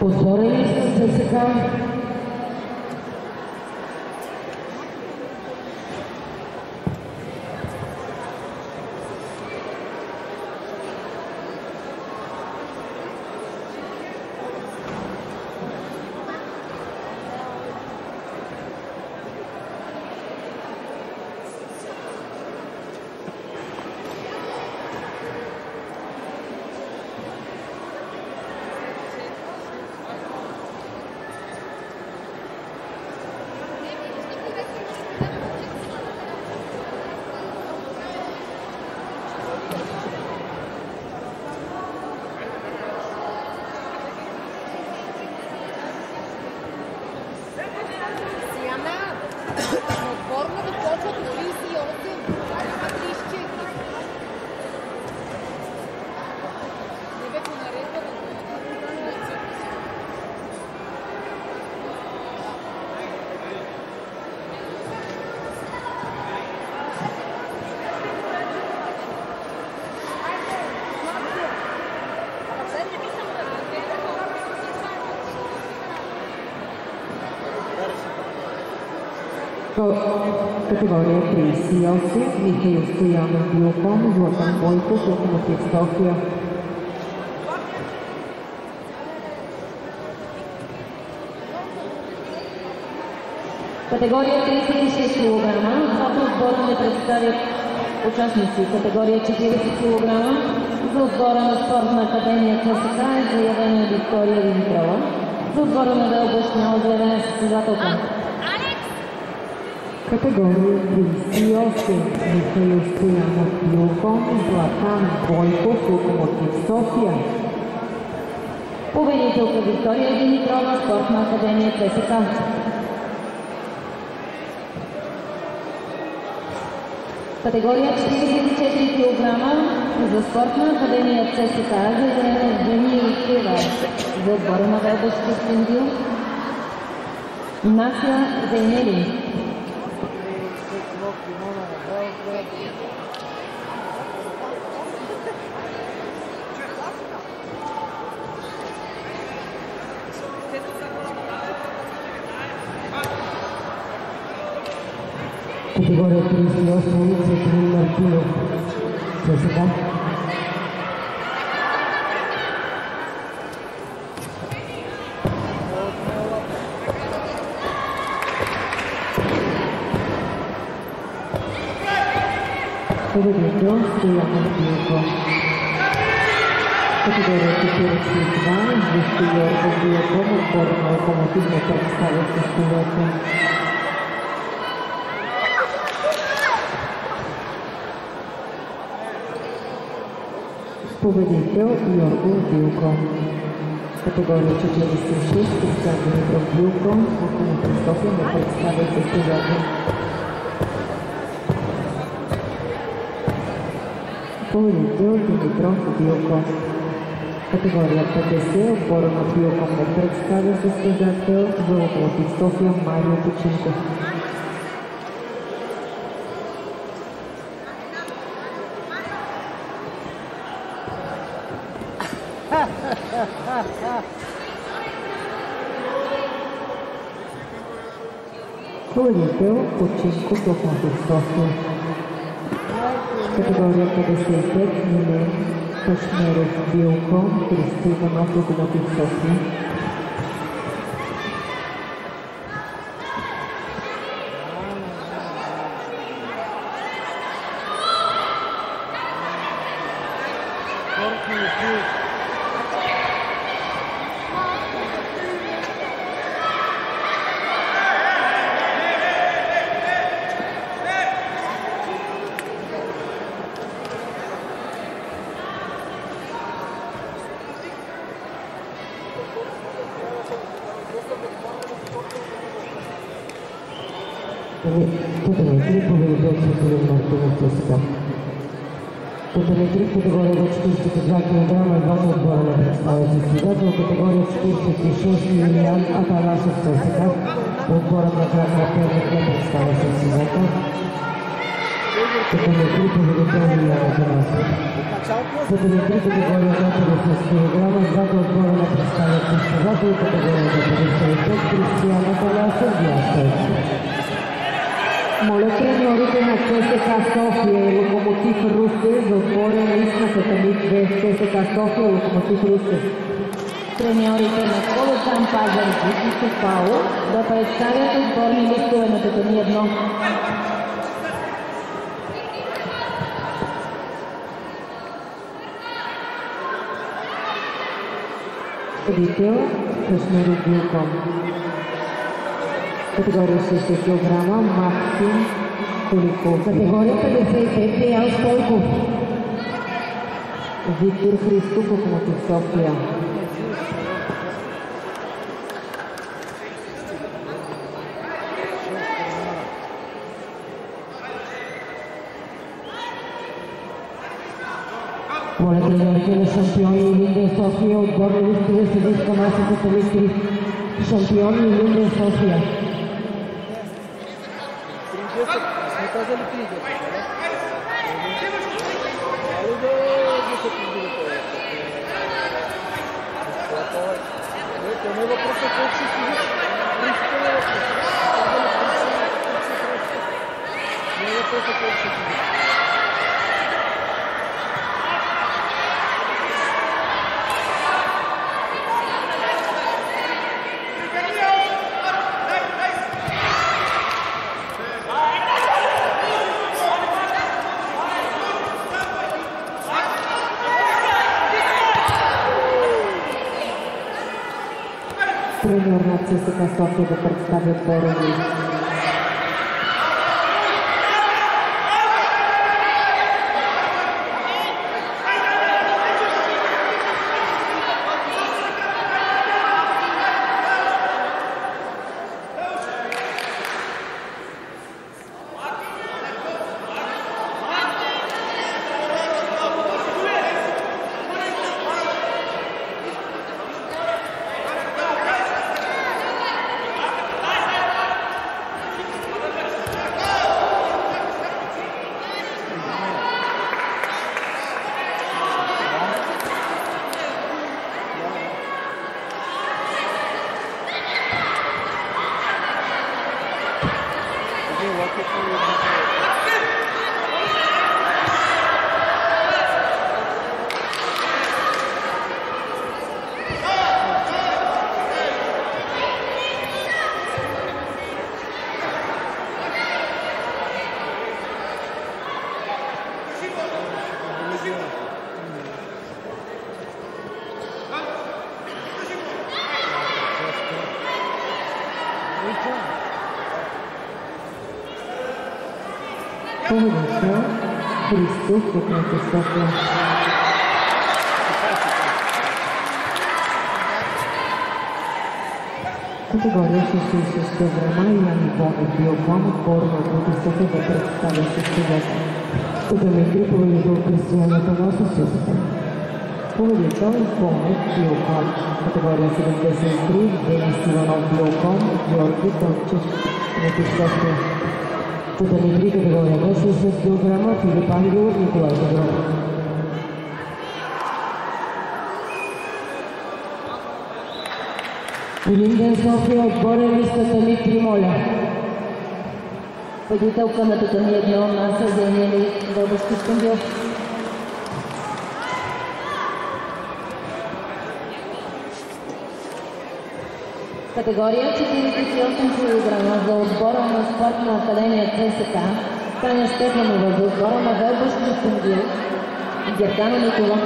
Повторение с ЦСКА. Категория 38, Михаил Стоянов, Биоком, Златан Бойков, Локомотив София. Категория 36 кг, двата отбора не представят участници. Категория 40 кг за отбора на Спортна академия ЦСКА е заявена Виктория Димитрова. За отбора на Велбъш няма заявена състезателка. Категория 38, Михаил Стоянов, Биоком, Златан Бойков, Локомотив София. Победителка Виктория Димитрова, Спортна академия ЦСКА. Категория 44 кг за Спортна академия ЦСКА е заявена Евгения Икева. За отбора на Велбъшки Синдил Насия Зейнели. Категория 38, Цветлин Мартинов, ЦСКА. Победител Стоянов Биоком. Категория 42, Жестко Йоргов Биоком, отбор на Локомотив не представя състезателка. Победител Йоргов Биоком. Категория 46, Кристиан Димитров Биоком, Локомотив София не представя състезателка. Победител Димитров Биоком. Категория 50, отбора на Биоком не представя състезател за Локомотив София Марио Починков. Победител Починков, Локомотив София. Категория 55, Милен Кашмеров Биоком, Христо Иванов, Локомотив София. Категория 42 кг, двама отбора не представя състезател. Категория 46, Юлиан Атанасов ЦСКА, отбора на Град Перник не представя състезател. Като не три победителни за нас. Като не три категория до 50 кг, двата отбора не представят състезател категорията 55 Кристиян Атанасов, Дястойче. Моля треньорите на ЦСКА София и Локомотив Русе за отбора на истината ми 2 ЦСКА София и Локомотив Русе. Треньорите на Колосан Пазарджик и Сопало да представят отборни листове на Татами 1. Победител Кашмиров Билком. Категория 60 кг Максим Толиков. Категория 55 Пиял Стойков. Виктор Христов, Локомотив София. Моля треньорите на шампиони Илинден София, отборни листове съдийска маса за талистри. Шампиони Илинден София. Треньор на ЦСКА София да представи отбора ни. Победител Христов, Локомотив София. Категория 66 кг Яни Богов Биоком, отбор на Локомотив София да представя състезател. Татами победител Кристиян Атанасов, София. Победител Богов Биоком. Категория 73 Денис Иванов Биоком, Георги Тончев, Локомотив София. Татами категория 66 кг Филип Ангелов, Николай Петров. Илинден София, отборен лист Татами 3, моля. Победителка на Татами 1 Наса Зенели Дълбашки Скандил. Категория 48 кг за отбора на спортна академия ЦСКА Таня Стефанова, за отбора на Велбашки Скандил Гергана Никола.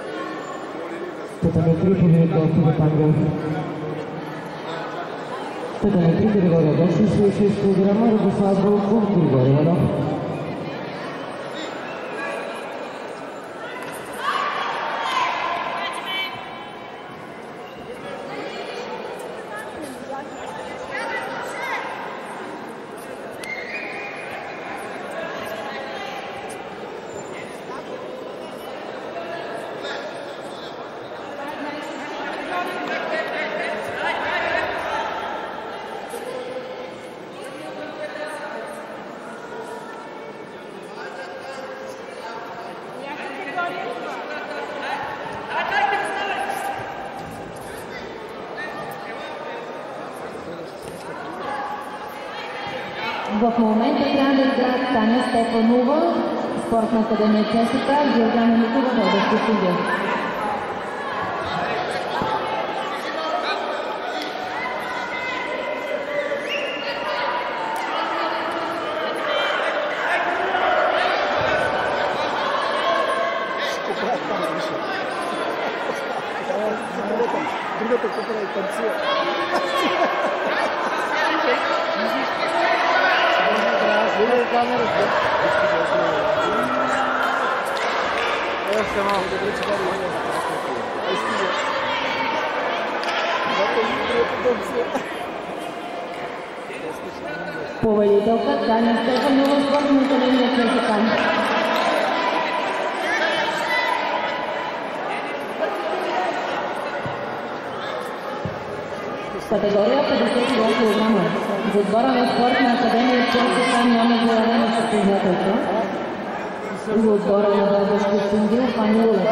Татами 3 победител Филип Ангелов. Петър Григория Даши, 66 кг, Радослав Вълков, Григорий Иванов. В момента трябва да играят Таня Стефанова, Спортна академия ЦСКА, Георгана Митова, водещи судия. Другата купра и танцува. Победителка Таня Стефанова, Спортна академия ЦСКА. Категория 52 кг. За отбора на Спортна академия ЦСКА няма заявена състезателка. За отбора на Български Синдил Фани Улева.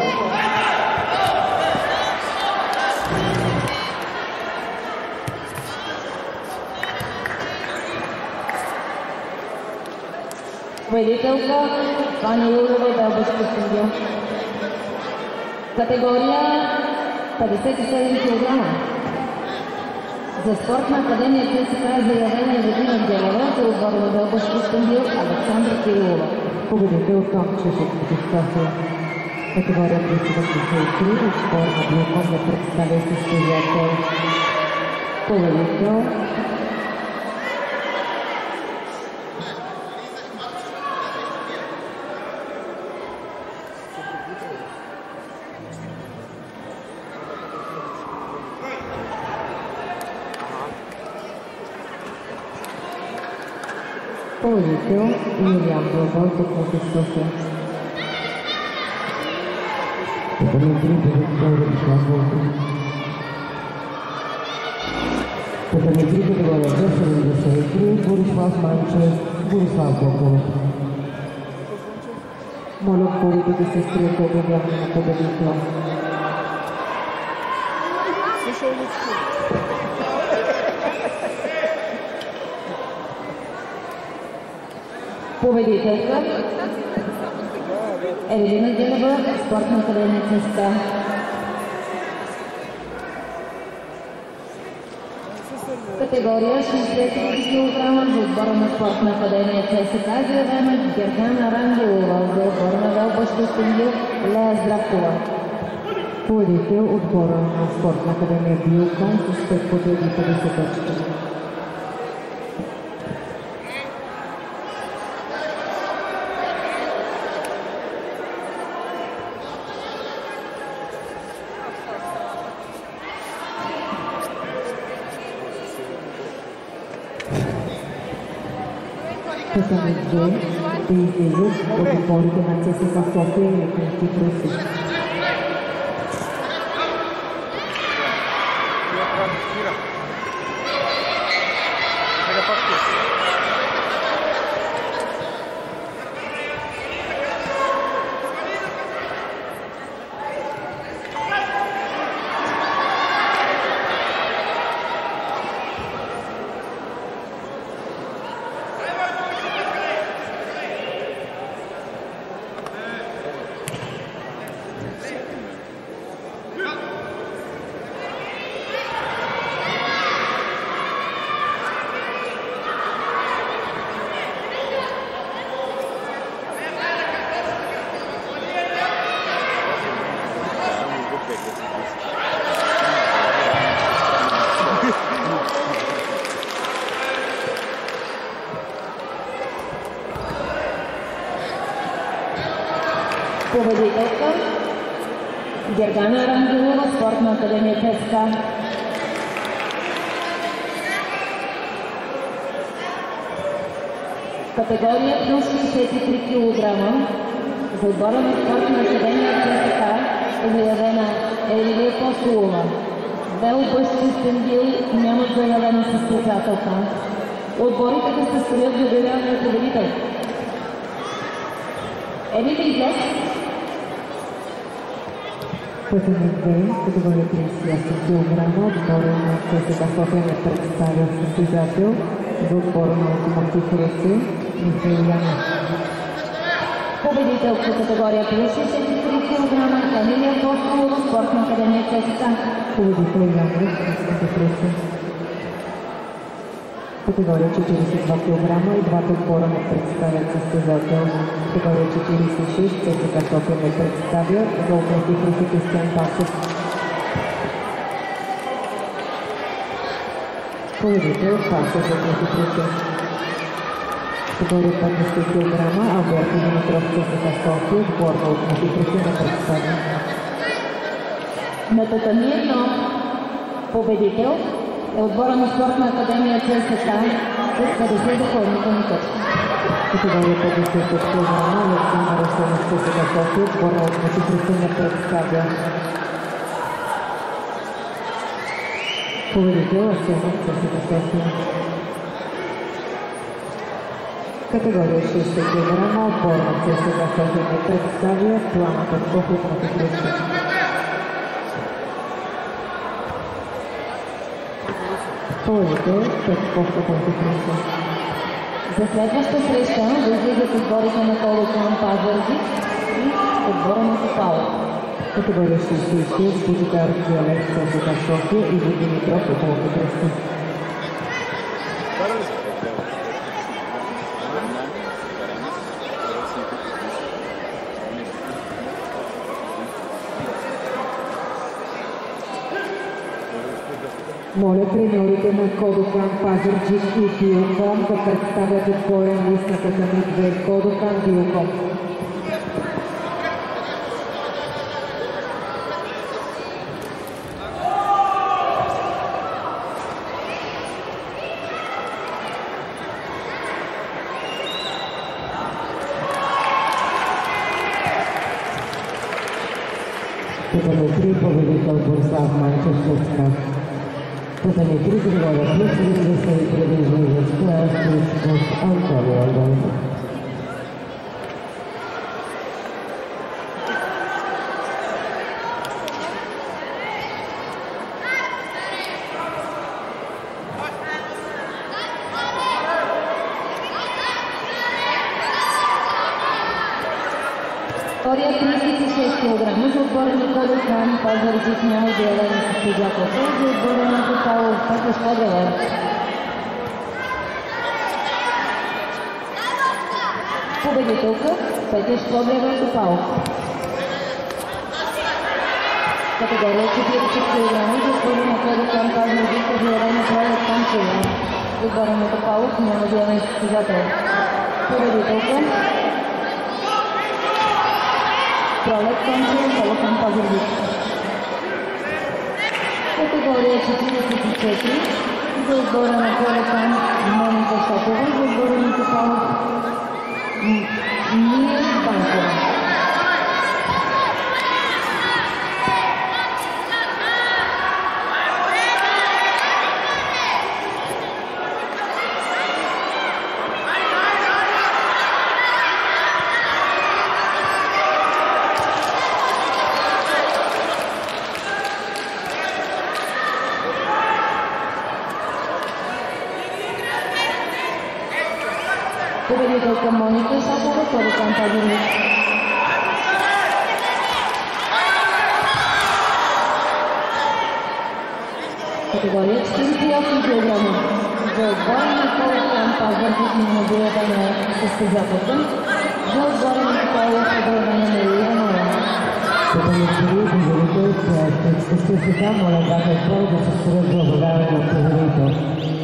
Победителка Фани Улева, Български Синдил. Категория 57 кг. За Спортна академия ЦСКА е заявена Евелина Гелева, за отбора на Български Синдил Александра Кирилова. Победител Томчев от Катастрофа. Категория 373 от Спортна блока за представя състезател. Победител Победител Юлиан Благой от Катастрофа. Победител Радослав Вълков. Победител категория 273 Борислав Манчев, Борислав Вълков. Моля хората да се строят да обявяване на победител. победителка Евелина Гелева, Спортна академия ЦСКА. Категория 63 кг за отбора на Спортна академия ЦСКА заявена Гергана Рангелова, за отбора на Български Синдил Лея Здравкова. Победител отбора на Спортна академия Биокон с 5 победи и 50 точки. Пътаме две да излизат от отборите на ЦСКА София и Летински Руси. Победителка Гергана Рангелова, Спортна академия ЦСКА. Категория плюс 63 кг за отбора на Спортна академия ЦСКА е заявена Елилия Апостолова. Велбъс Кюстендил нямат заявена състезателка. Отборите да се стоят за обявяване на победител. Елите излез. Пътен ден, категория 38 кг, отбора на ЦСКА София не представя състезател за отбора на Локомотив Русе Михаил Янев. Победител в категория плюс 63 кг Емилия Апостолова, Спортна академия ЦСКА. Победител Янев, Локомотив Русе. Категория 42 кг и двата отбора не представят състезател. Категория 46 ЦСКА София не представя за Локомотив Русе Кристиан Пасов. Победител Пасов от Локомотив Русе. Категория 50 кг Алберто Димитров ЦСКА София, отбор на Локомотив Русе не представя. На татами 1 победител е отбора на Спортна академия ЦСКА с 50 допълнителни точки. Категория 50 кг Александър Русенов ЦСКА София, отбор на Локомотив Русе не представя. Победител Асенов ЦСКА София. Категория 60 кг отбор на ЦСКА София не представя Плана Петков от Локомотив Русе. Победител Петков от Локомотив Русе. За следваща среща възлизат отборите на Колокан Пазарджик и отбора на Топало. Категория 66 Божидар Киалев ЦСКА София и Димитров от Локомотив Русе. Моля треньорите на Кодокан Пазарджик и Биоком да представят отборен лист на татами 2 Кодокан Биоком. Татами 3 победител Борислав Манчев ЦСКА. Tatami 3 категория плюс 33 жена Стоичков Антонио Андон. Категория 36 кг за отбора на Колокан Пазарджик няма заявена състезателка. За отбора на Топало Петя Шкодрова. Победителка Петя Шкодрова от Топало. Категория 40 кг за отбора на Колокан Пазарджик е заявена Пролет Томчева. За отбора на Топало няма заявен състезател. Победителка Пролет Томчева, Колокан Пазарджик. Категория 44 за отбора на Колокан Моника Шопова, за отбора на Топало Мия Банкова. Победителка Моника Шопова, Колокан Пазарджик. Категория 48 кг за отбора на Колокан Пазарджик няма заявена състезателка. За отбора на Топало е заявена Мария Иванова. Татами 3 победител ЦСКА моля двата отбора да се стоят за обявяване на победител.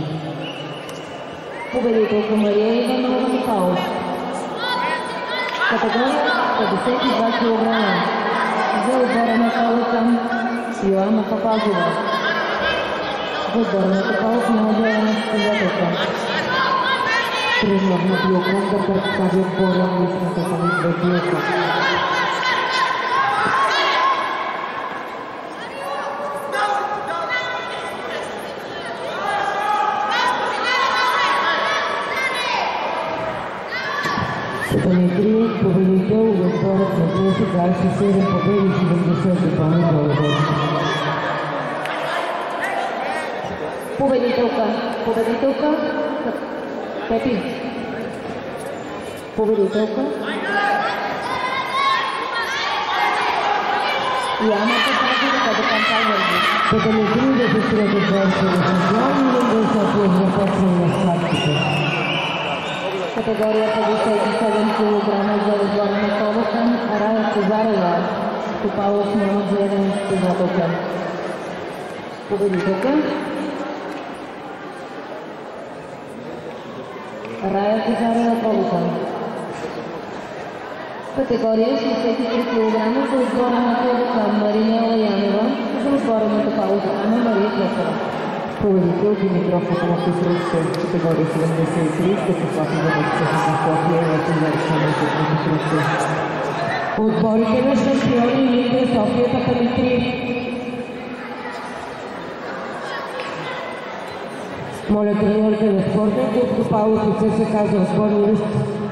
Победителка Мария Иванова Михайлов. Категория 52 кг. За отбора на Калъкъм Йоанна Папазова. За отбора на Топалов няма заявена състезателка. Тренер на Биокон да представи отбора на личната комисия Биокон. Панетриев, победител, отборът на 27 победи и 70 допълнителни голи. Победителка Пепи. Победителка Йоанна Папазова до кампания. Панетриев да се сред отборите на София и да се започне на сладките. Категория 57 кг за отбора на Калъкъм Рая Козарева. Топалов няма заявена състезателка. Победителка Рая Козарева Калъкъм. Категория 63 кг за отбора на Калъкъм Маринела Янева. За отбора на Топалов Анна Мария Косова. Победител Димитров Фотомов Сръща, категория 73, Степослав Иванов на София и Лесен Димитров. Отборите на шампиони Лига София Пападимитров. Моля треньорите на спорта, клуб Топалов и ЦСКА за сборни лист.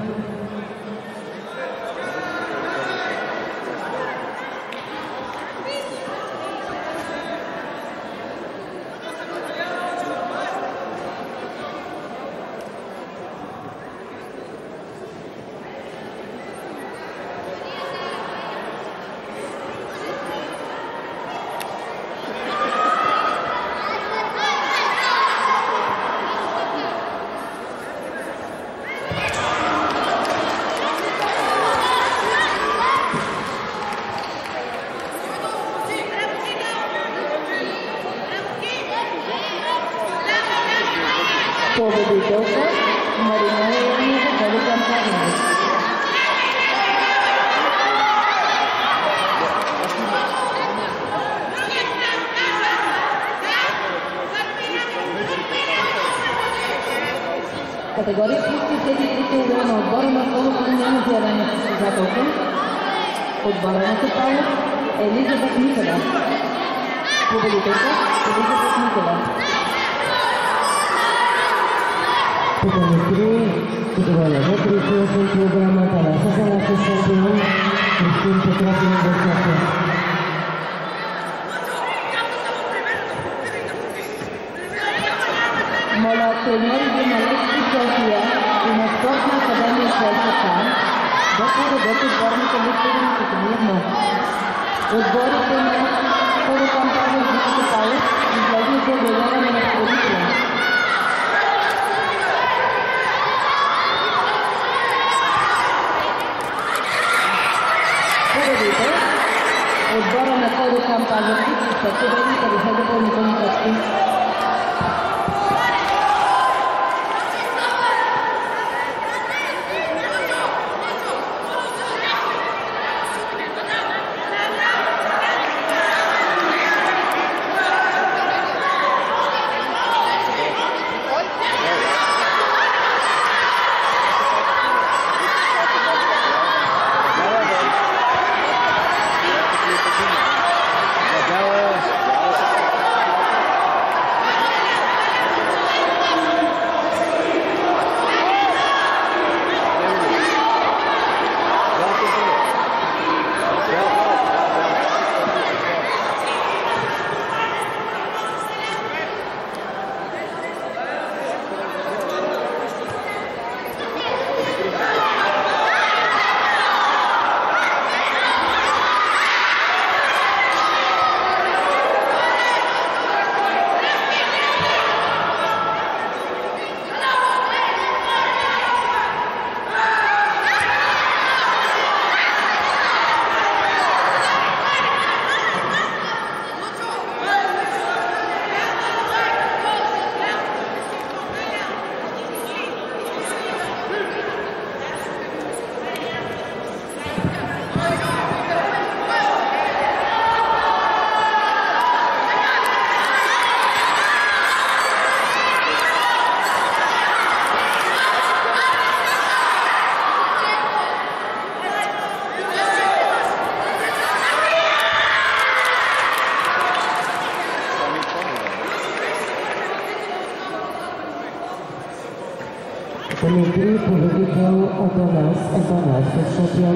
Победителка Маринела Янева води кампания. Категория 63 кг отбора на Калъкъм няма заявена състезателка. Отбора на Топалов Елизабет Микева. Победителка Елизабет Микева. Панетриев, категория 38 кг, Таласа Заласа шампион, Кристин Петров и София. Моля треньорите на Левски София и на Спортна академия ЦСКА да подадат отборните листове на турнирно. Отборите на Калъкъм Топалов излезли за обявяване на победителя. Победител отбора на Калъкъм Пазарджик с 5 победи и 50 допълнителни точки. Дмитрий, победител от нас, София.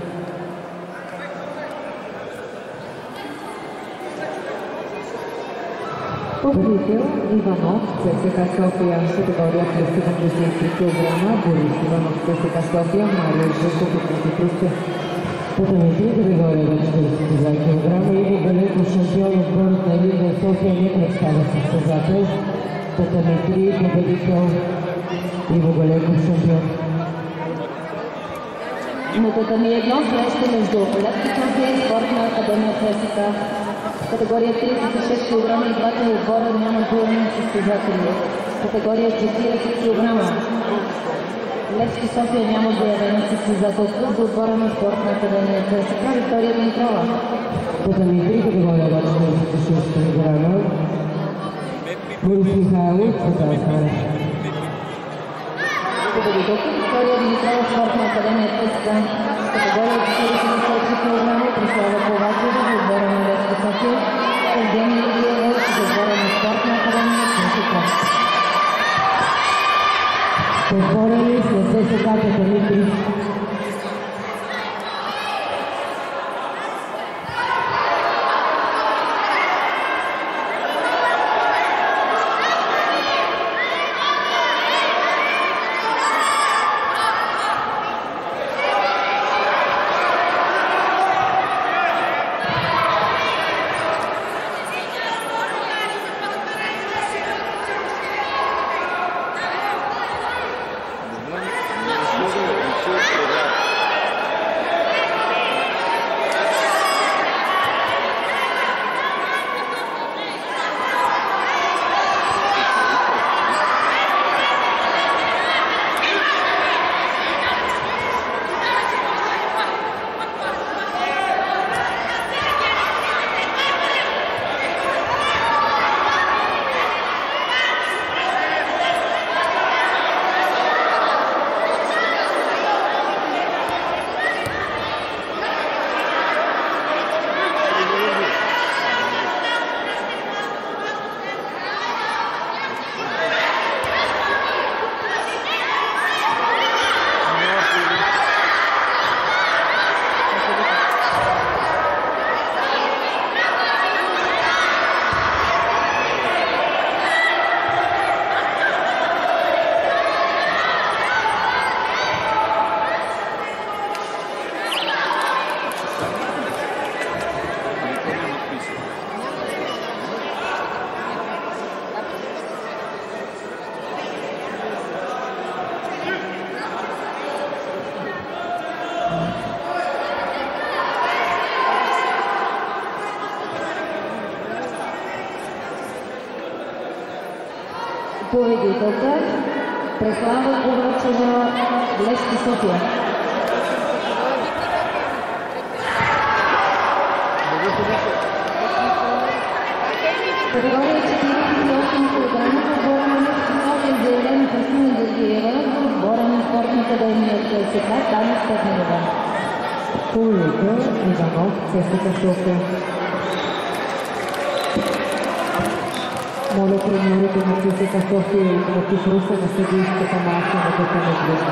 Победител Иванов, ЦСКА София, категория плюс 73 кг, Борис Иванов, ЦСКА София, Мария Жуков, 33. Победител категория до 42 кг, Иво Галеков, шампион отборът на Елита София, не представя състезател. Дмитрий, победител Иво Галеков, шампион. На татами едно среща между Левски София и Спортна академия ЦСКА. Категория 36 кг и двата отбора няма пълни състезатели. Категория 40 кг. Левски София няма заявено състезателство за отбора на Спортна академия ЦСКА Виктория Димитрова. Татами 3 категория 46 кг. Борис Михайлов, Цветан. Победителка Виктория Димитрова, Спортна академия ЦСКА. Категория 44 кг Преслава Ковачева за отбора на Левски София. Евгения Илиева за отбора на Спортна академия ЦСКА. Подборени след ЦСКА Дмитрий. Победителка Преслава Ковачева, Левски София. Категория 48 кг отбора на Левски София заявена Христина Георгиева за отбора на Спортна академия ЦСКА Таня Стефанова. Победител Иванов, ЦСКА София. Моля треньорите на ЦСКА София и Локомотив Русе на съдийската маса на ДКН.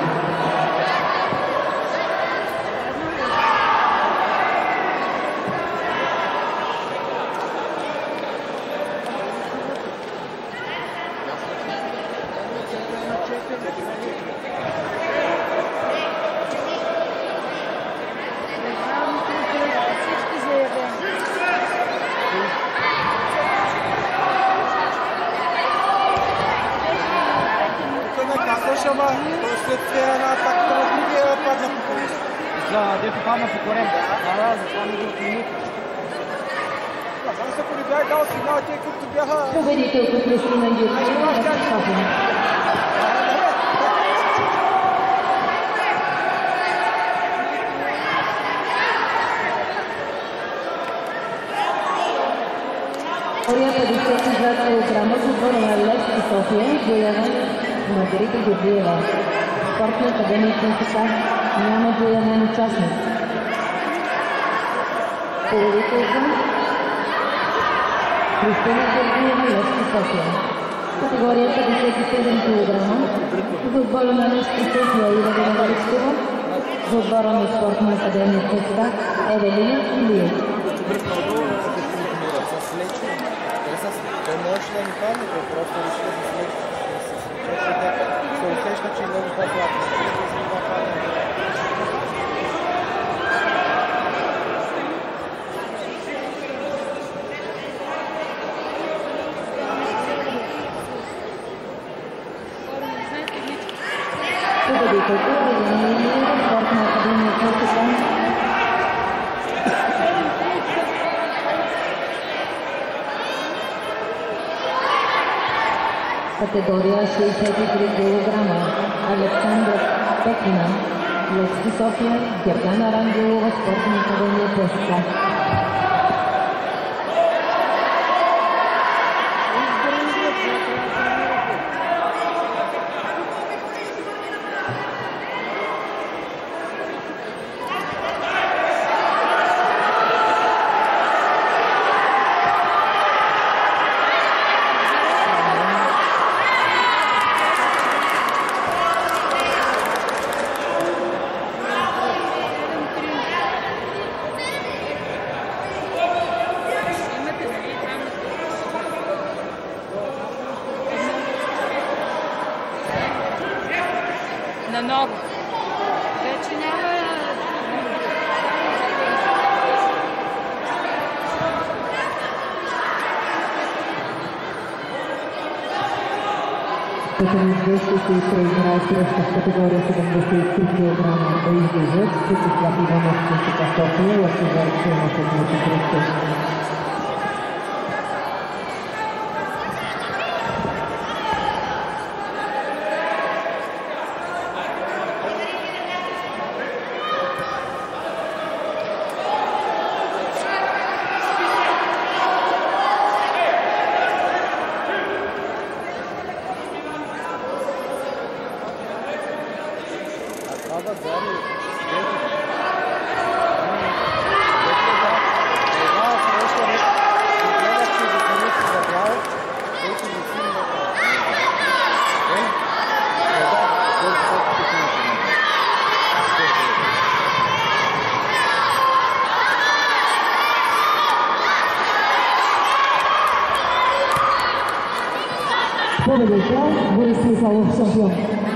Ама след една атака на другия падна по колес. За дето падна по корем. Да, за това не го отмени. Само се ако не бях дал сигнал, тъй като бяха... Победителка Христина Георгиева, Левски София. Категория 52 кг с отбора на Левски София заявен Маргарита Георгиева. Спортна академия ЦСКА няма заявен участник. Победителка Христина Георгиева, Левски София. Категория 57 кг. За отбора на Левски София Ивелина Величкова. За отбора на Спортна академия ЦСКА Евелина Илиева. Той можеше да ни падне, той просто реши да се слезе. Се усеща, че е много по-слаб. Победителка Евелина Илиева, Спортна академия ЦСКА. Категория 63 кг. Александър Пекина, Левски София, Гергана Рангелова, Спортна академия ЦСКА. На много. Вече няма... Петър ще се играе срещу в категория 73 кг да излизат. Светослав Иванов ЦСКА София, Лъчезар Ксенов от Мочи. Победител Борис Михайлов, шампион.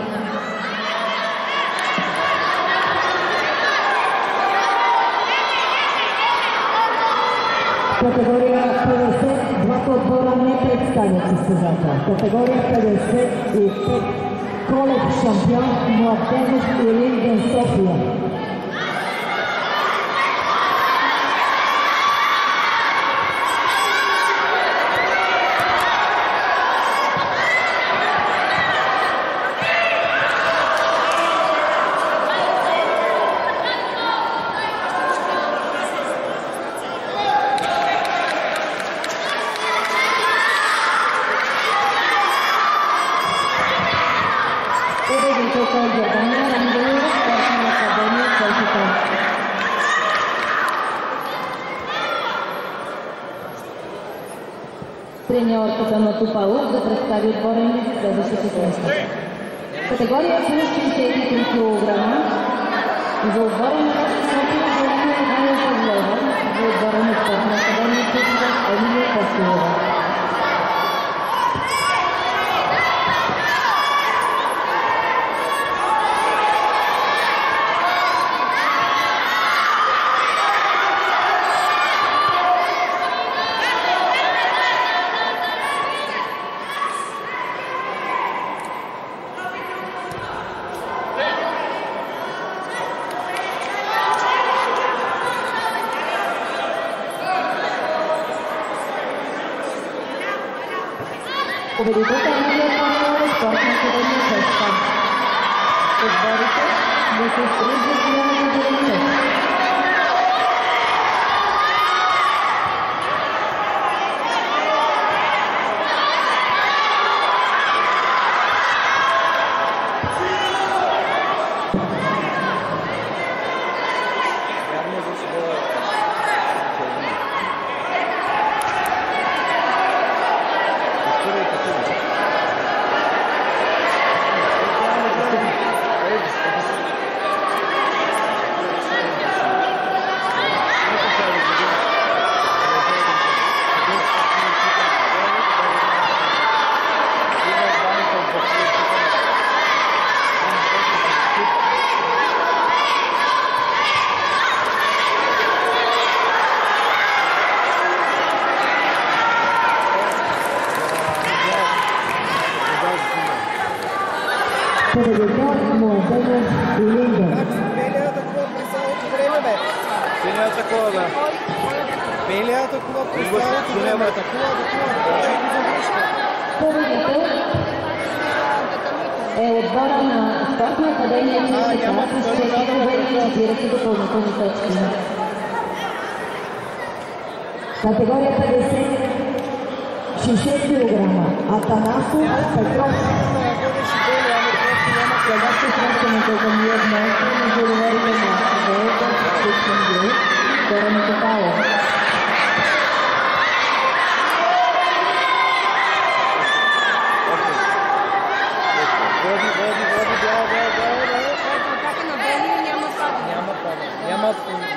Категория 50, двата отбора не представят състезател. Категория 55, Колев шампион, Младенов и Линден София. Треньорката на Топалов да представи отборен лист следващите срещи. Категория 63 кг. За отбора на Левски София Галина Ивайло Павлова, за отбора на Спортна академия ЦСКА Емилия Костова. Победителка Емилия Павлова, Спортна академия ЦСКА. Отборите да се строят за финала за директор. Победител Младенов Илиндър. Белия атакува през цялото време, бе. Белия атакува, бе. Белия атакува през цялото време. Атакува. Кажи ги за грешка. Победител е отбора на Спортна академия ЦСКА с 4 победи и 40 допълнителни точки. Категория 50, 60 кг. Атанасов Петров. Следващото срещането към Южна между договорите на Велика Всичкин Гил, втора Микопало. Атака на Белия няма падане. Няма.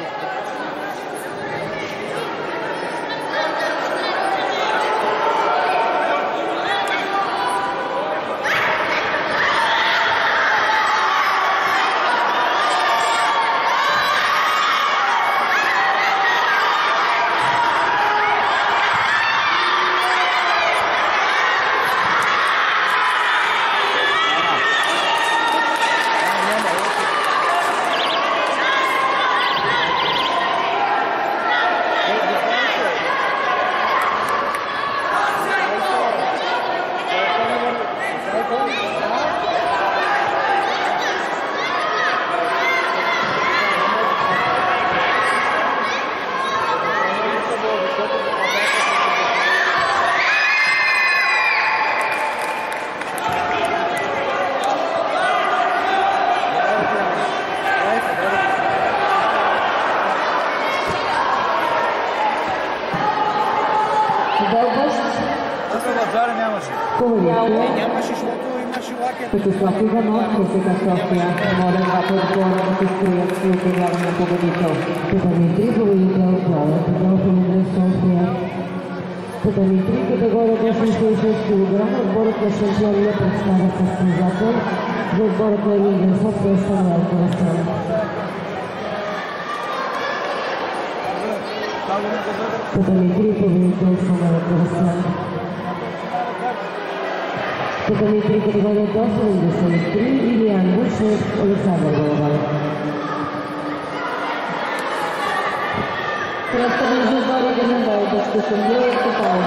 Петислав Иванов, ЦСКА София. Моля двата отбора да се строят и обявяване на победител. Димитри, победител отбора, Петъл София. Димитри, категория 86 кг. Отборът на шампиония представя състезател. За отборът на Илиндър София Самуел Ковачев. Димитри, победител Самуел Ковачев. Димитри, категория 83, Илиян Гушев, Александър Головалев. Среща между отборите на Велика Всичкин Гил и Копало.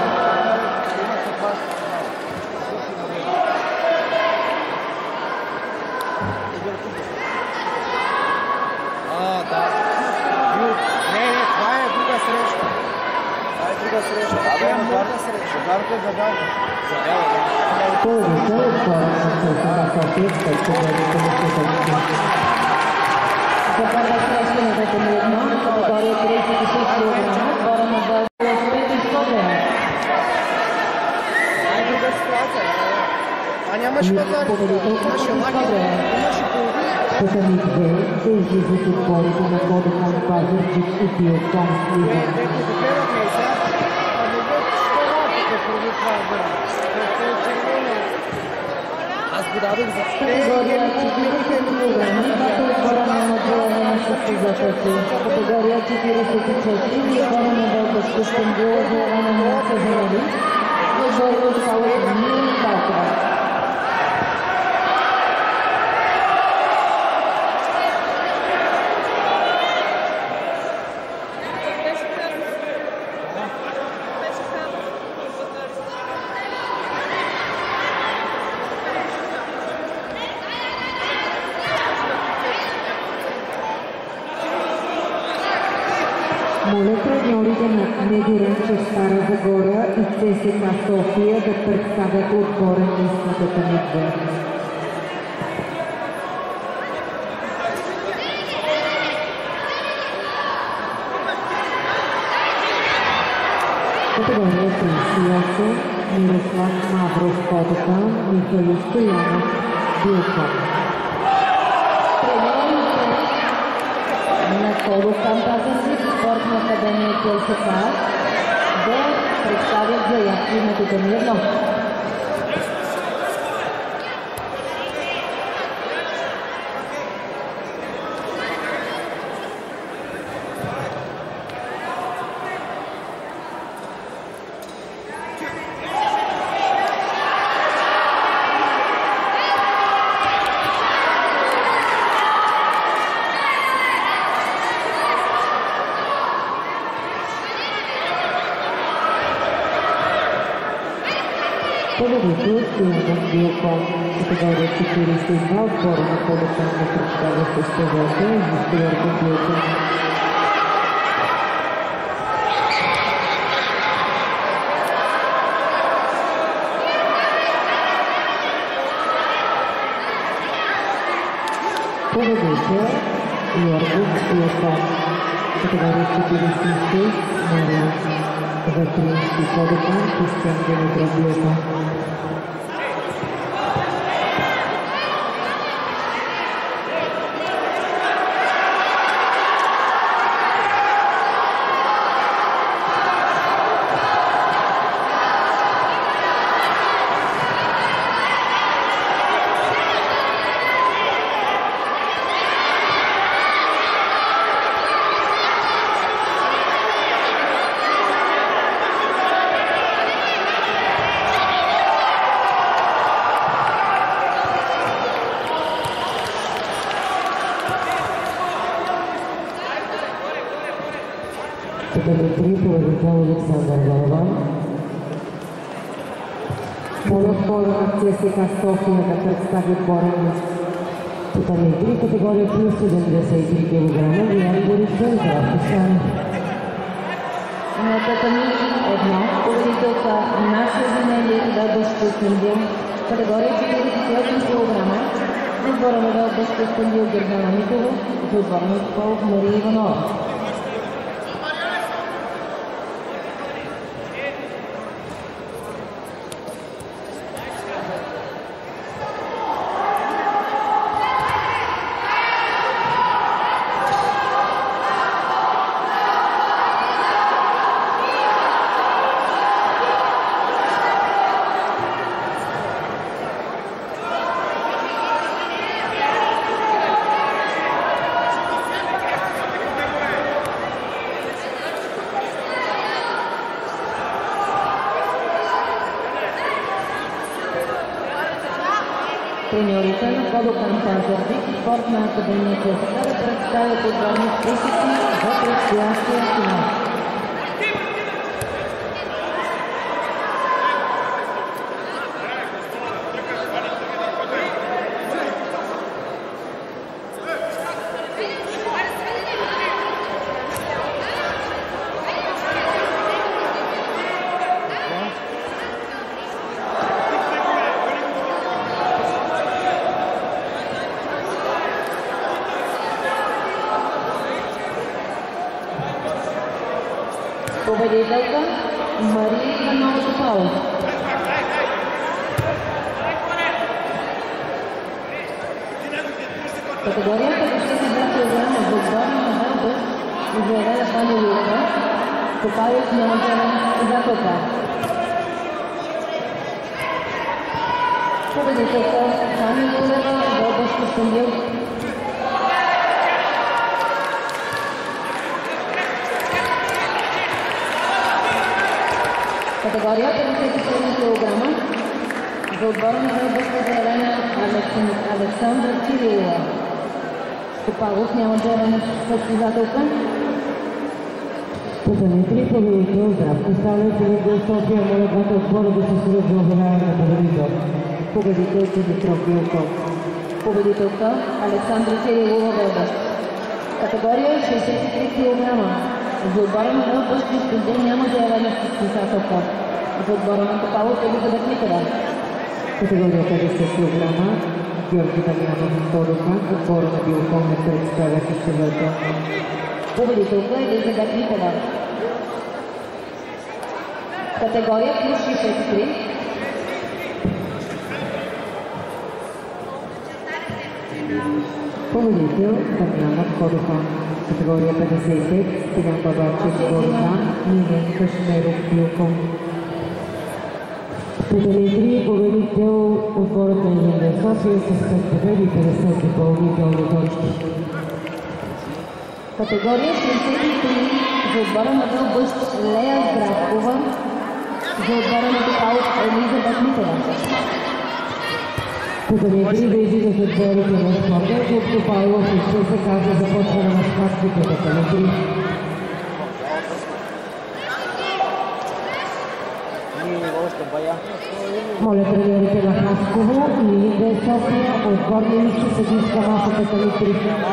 Да. Не, това е друга среща. Това е моята среща. Победител отбора на ЦСКА София с 5 победи и 50 точки. За първа среща на ВТМ1 категория 36 кг. Отбора на Велика с 5 изходена. Друга ситуация. Нямаше пазар. Имаше лагер. Имаше половина. Пътами 2 се излизат отборите на Водокон Пазарджик и Биокон Сливен. Аз го дадох за Категория 40 кг. Двата отбора на отбора на състезателите. Категория 44 и отбора на Велика Всичкин Гил заявена на Казанали. Отбора от Салата Мия и Калкова. Моля треньорите на Недоранче Стара Загора и ЦСКА София да представят отбора на истинската ни две. Категория 38, Мирослав Мавров Водокон, Михаил Стоянов Биокон. На Водокон Пазарджик, Спортна академия ЦСКА да представят заявки на ВТМ1. Победител Силван Билкон, категория 42, отбора на по-държавно представяща стезата за Силван Билкон. Победител Йоргус Билкон, категория 46, Мария Ватрински Подокан, Кристиан Димитров Билкон. Александър Галван. Моля отбора на ЦСКА София да представи отбора на Тоталитри, категория плюс 73 кг, Виян Борисов, здравствуй Стани. На Тоталитри 1, победителка Наша Земелия и Дълбъщ Костандил, категория 48 кг, за отбора на Дълбъщ Костандил Гергана Митова, за отбора на Топалов Мария Иванова. Треньорите на Подокан Пазарджик, спортна академия ЦСКА да представят отборни списъци за предстоящия финал. Победителка Мария Иванова Топалов. Категория 52 кг за отбора на Дълбъщ изявена Фани Лука. Топалов няма председателка. Победителка Фани Лулева, Дълбъщ Костандил. Категория 57 кг за отбора на Дълбъщ заявена Александра Кирилова. Топалов няма заявена състезателка. Тоталитри победител, здравствуй Стани, победител София, моля двата отбора да се съдят за обявяване на победител. Победител Димитров Билкон. Победителка Александра Кирилова Дълбъщ. Категория 63 кг за отбора на Дълбъщ Костандил няма заявена състезателка. За отбора на Топалов Елизабет Митева. Категория 50 кг Георги Дамянов Подокан, отбора на Билкон не представя състезател. Победителка Елизабет Митева. Категория плюс 63. Победител Дамянов Подокан. Категория 55 Стилян Бабачев Подокан, Милен Кашмеров Билкон. Тоталитри победител отборът на Инженер София с 5 победи и 50 допълнителни точки. Категория 63 за отбора на Дълбъщ Лея Здравкова, за отбора на Топалов Елизабет Митева. Тоталитри да излизат отборите на спорта, клуб Топалов и ЦСКА за започване на схватките. Тоталитри. Ние още Моля треньорите на Хасково и Лига София, отборни листи съдийска маса Каталитри.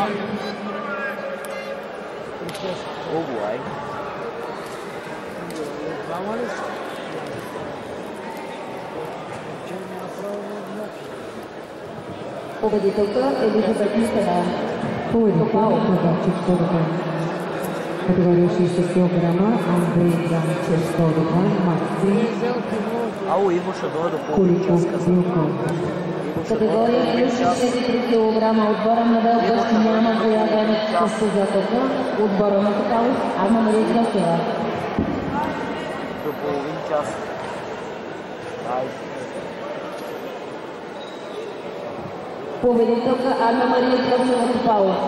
Победителка Елизабет Митева. Победител Богачев Тодока. Категория 60 кг Андрей Ганчев Тодока, Максим Коликов Билков. Категория плюс 63 кг отбора на Белград няма заявена състезателка. Отбора на Каталов Анна Мария Гросева. До половин час. Победителка Анна Мария Гросева Топалов.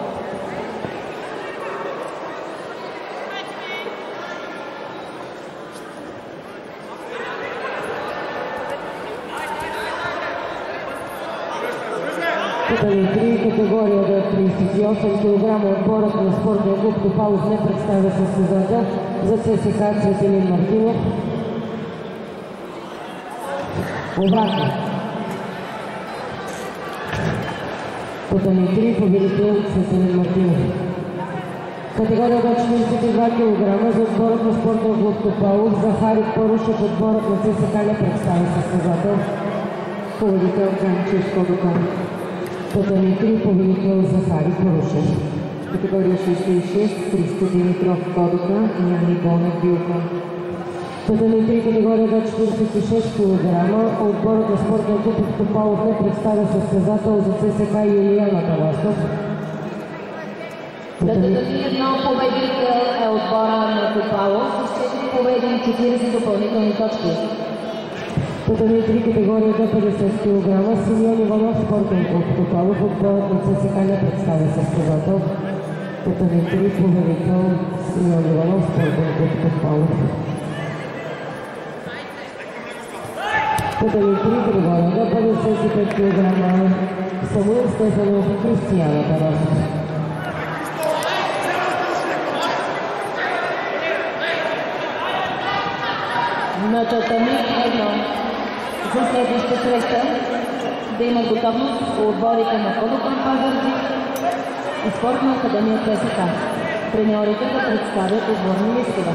Категория до 38 кг отборът на спортния клуб Топалов не представя състезател за ЦСК Цветелин Мартинов. Обратно. Потани 3, победител Цветелин Мартинов. Категория до 42 кг за отборът на спортния клуб Топалов Захари Порушев, отборът на ЦСК не представя състезател. Победител Ганчев Тодока. Потани 3, победител Захари Порушев. Категория 66, Христо Димитров Тодока и Яни Бонев Билка. Потани 3, категория до 46 кг отборът на спортния клуб Топалов не представя състезател за ЦСК Юлияна Таластов. Едно победител е отбора на Топалов с 4 победи и 40 допълнителни точки. Потани 3, категория до 50 кг Симеон Иванов спортен клуб Топалов, отборът на ЦСК не представя състезател. Потани 3, победител Симеон Иванов спортен клуб Топалов. Потани 3, категория до 55 кг Самуил Стефанов и Кристияна Тарасов. На татами едно. За следващата среща да има готовност отборите на Кодокан Пазарджик и Спортна академия ЦСК. Треньорите да представят отборни листове.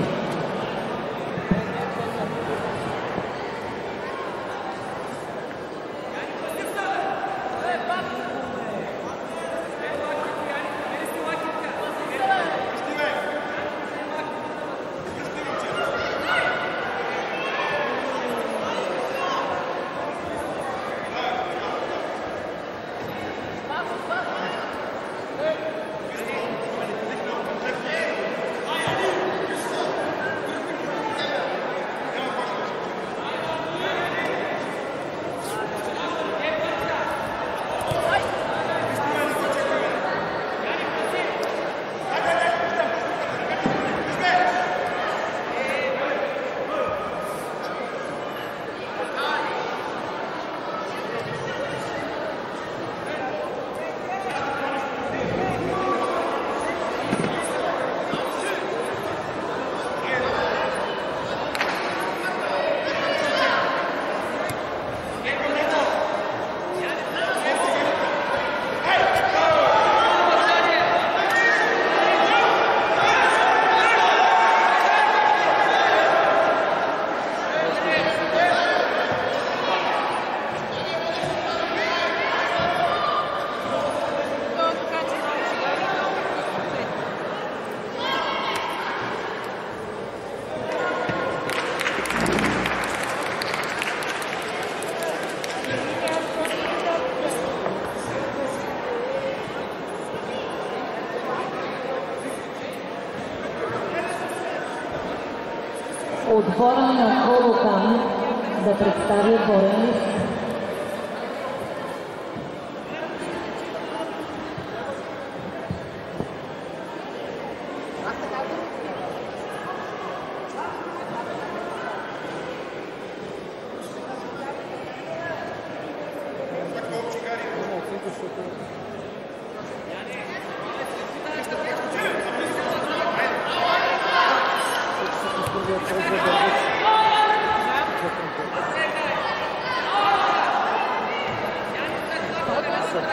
Отбора на Кодокан да представи отборен лист.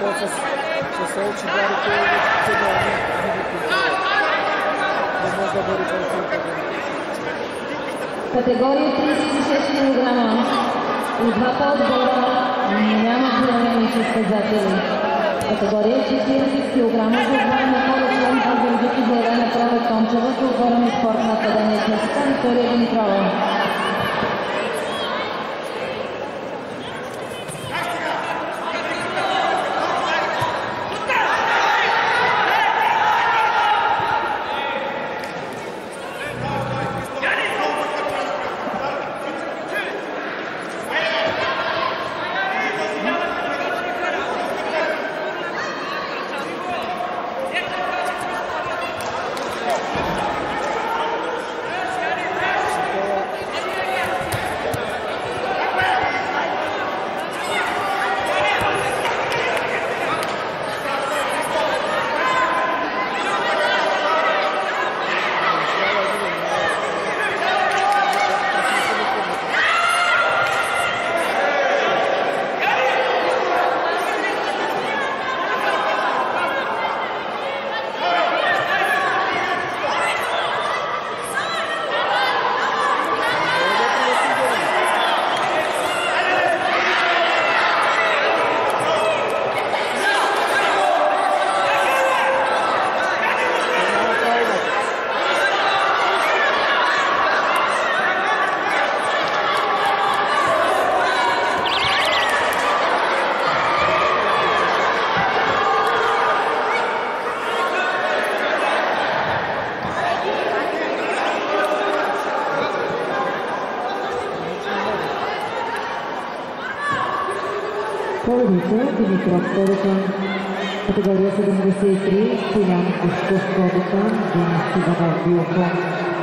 то с очи барите вече да не може да бъде конфликт. Категория 36 кг и двата отбора нямат заявени състезатели. Категория 40 кг за отбора на Колеклон Пазарджик и заявена Пролет Томчева за отбора на Спортна академия КСК Виктория Димитрова. Победител Димитров Кодокан, категория 73, Стилян Кушков Кодокан, Денис Иванов Биокон.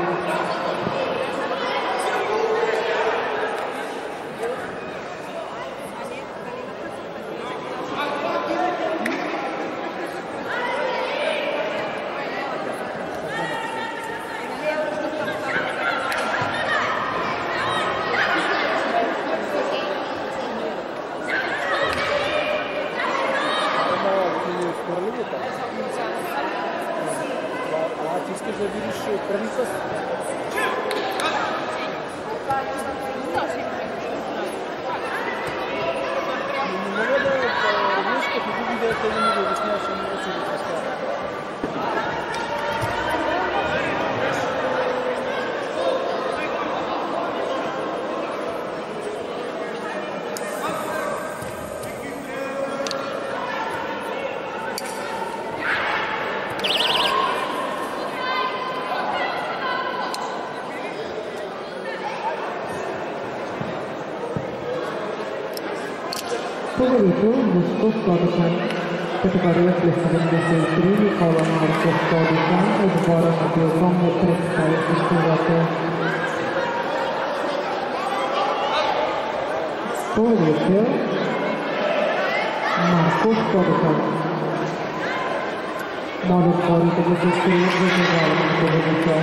Победител Мусков Кодокан, категория плюс 73, Никола Марков Кодокан, отбора на Биокон не представи състезател. Победител Марков Кодокан. Моля отборите да се скрият за заявление на победител.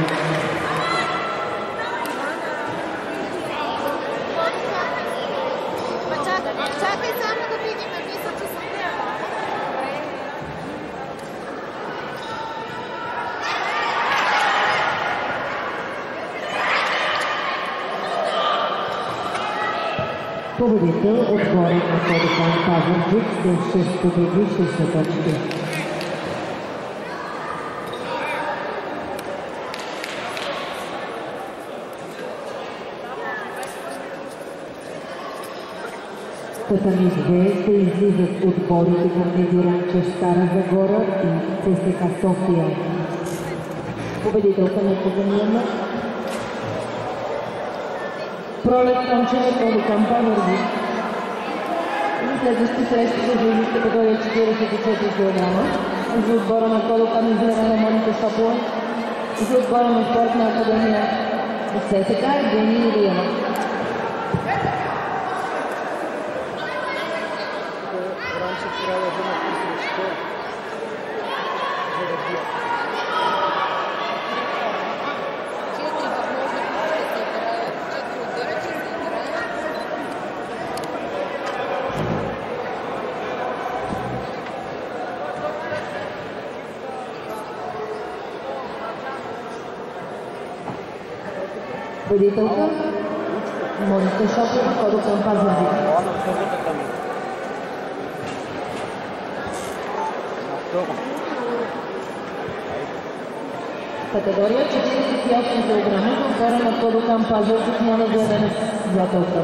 Чакай само да видим, мисля, че съм трябва. Победител отборът на Кодокан Пазарджик с 6 победи, 6 точки. Татами 2 ще излизат отборите към Недиранче Стара Загора и ЦСКА София. Победителка на поземлена Пролет Томчева Кодокан Пазарджик. И следващи срещи за жени категория 44 кг. За отбора на Кодокан изявена Моника Шапова. За отбора на Спортна академия ЦСКА Евгения Илиева. Трябва да има курсове спорт, за да бия. Четири възможности ще се играят. 4 от 9 ще се играят. Победителка Моника Шопова, Кодокъм Пазарджик. Категория 48 кг в отбора на Кодокъм Пазарджик няма заявена състезателка.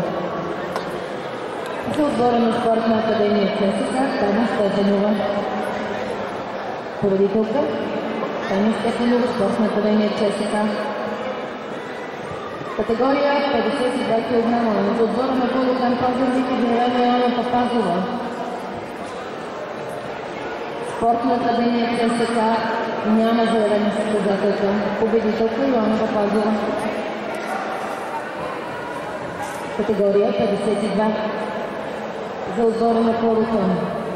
За отбора на Спортна академия ЦСКА Таня Стефанова. Победителка Таня Стефанова, Спортна академия ЦСКА. Категория 52 кг за отбора на Кодокъм Пазарджик е заявена Йоана Папазова. Спортна академия ЦСКА няма заявена състезателка. Победителка Йоана Папазова. Категория 52 за отбора на Кодокъм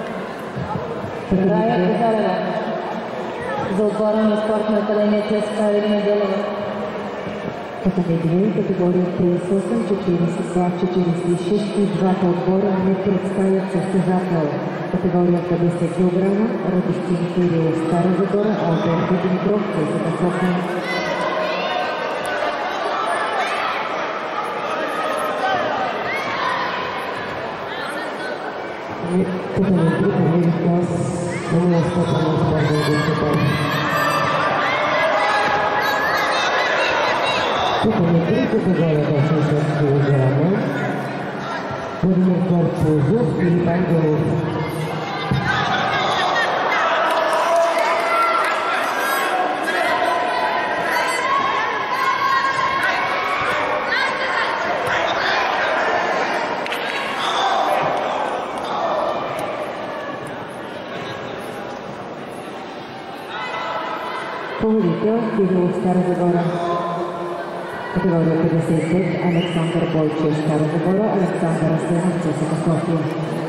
Рая Козарева. За отбора на Спортна академия ЦСКА Ирина Делева. Категория 38-42-46 и двата отбора не представят състезател. Категория 50 кг Радостин Кирилов Стара Загора, Алберто Димитров ЦСКА София. Категория 60 кг Владимир Карпузов и Ангелов. Победител Кирилов Стара Загора. Категория 55 Александър Бойчев Стара Загора, Александър Асенов ЦСКА София.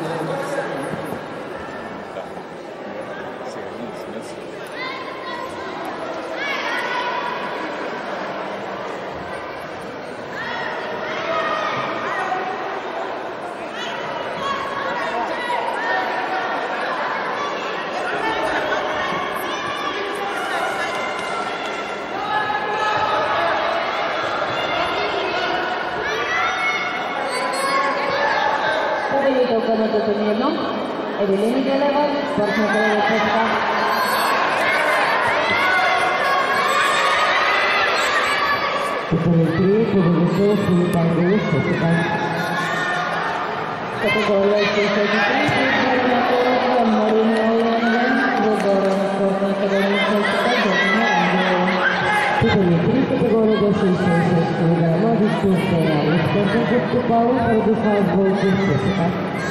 Победителка на турнирно Евелина Делева, Спортна академия ЦСКА. Категория 3 победител Филип Ангелов ЦСКА. Категория 63 на Кодокъм Марина Оленген, за отбора на Спортна академия ЦСКА Джорджина Ангелова. Категория 66 кг Виктор Стоянов, Стефан Копалов, Радослав Бойчев ЦСКА.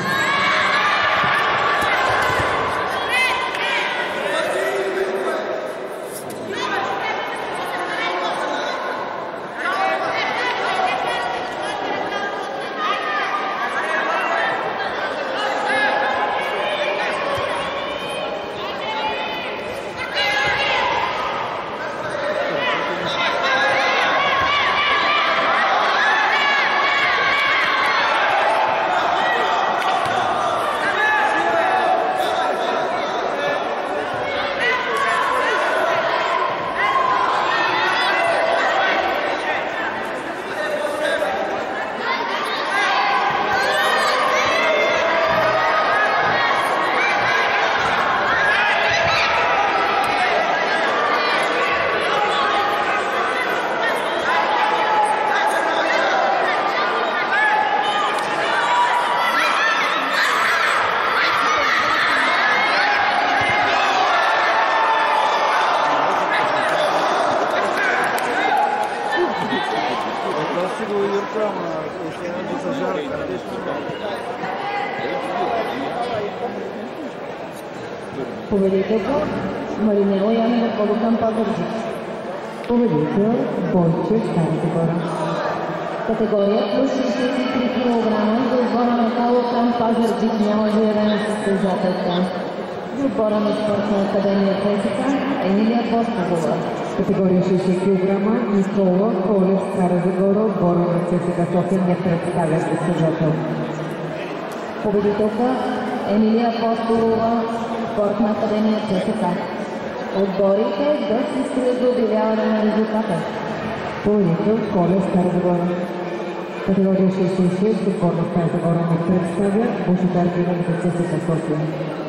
Победителка Маринела Янова, Кодокъм Пазарджик. Победител Бойчев Стара Загора. Категория плюс 63 кг за отбора на Кодокъм Пазарджик няма заявена състезателка. За отбора на Спортна академия ЦСКА Емилия Апостолова. Категория 60 кг Никола Колев Стара Загора, отбора на ЦСКА София не представя състезател. Победителка Емилия Апостолова, Спортна академия ЦСКА. Отборите да се строят за обявяване на резултата. Победител Коля Стара Загора. Категория 66 отборна Стара Загора не представя Божидар Генов от ЦСКА София.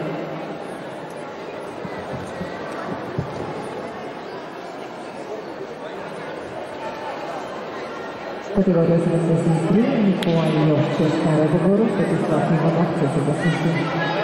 Категория 73 Николай Йовчев Стара Загора, Светослав Иванов ЦСКА София.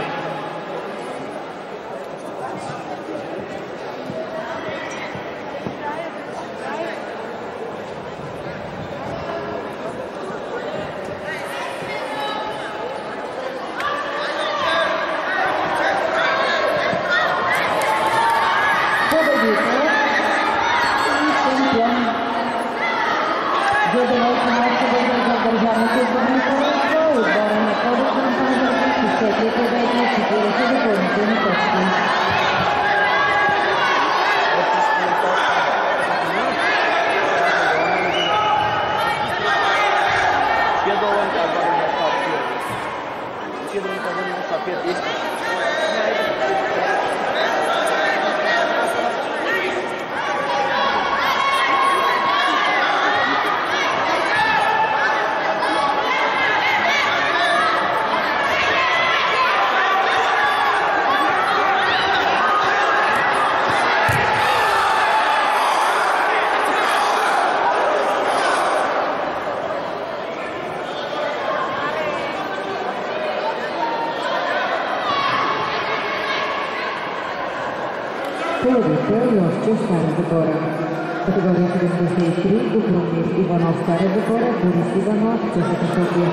Победител Йовчев Стара Загора. Категория 73 Добромир Иванов Стара Загора, Борис Иванов ЦСКА София.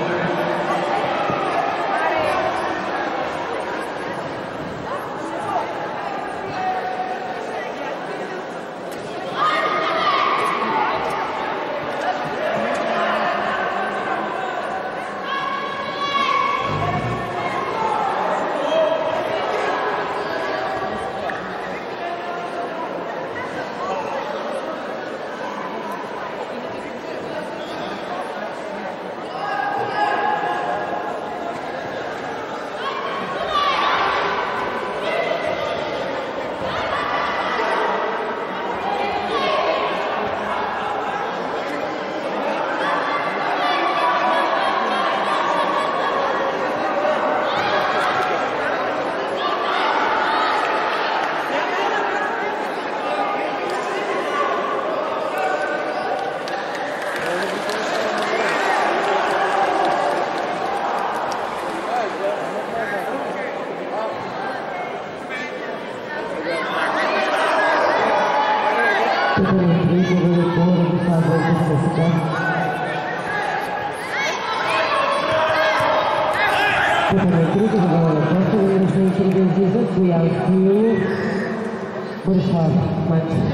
Борислав Мачев.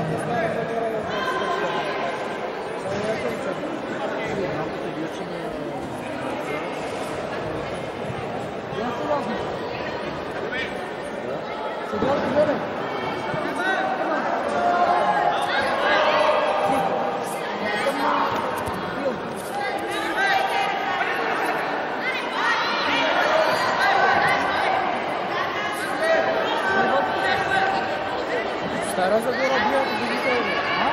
Стара Загора била победител.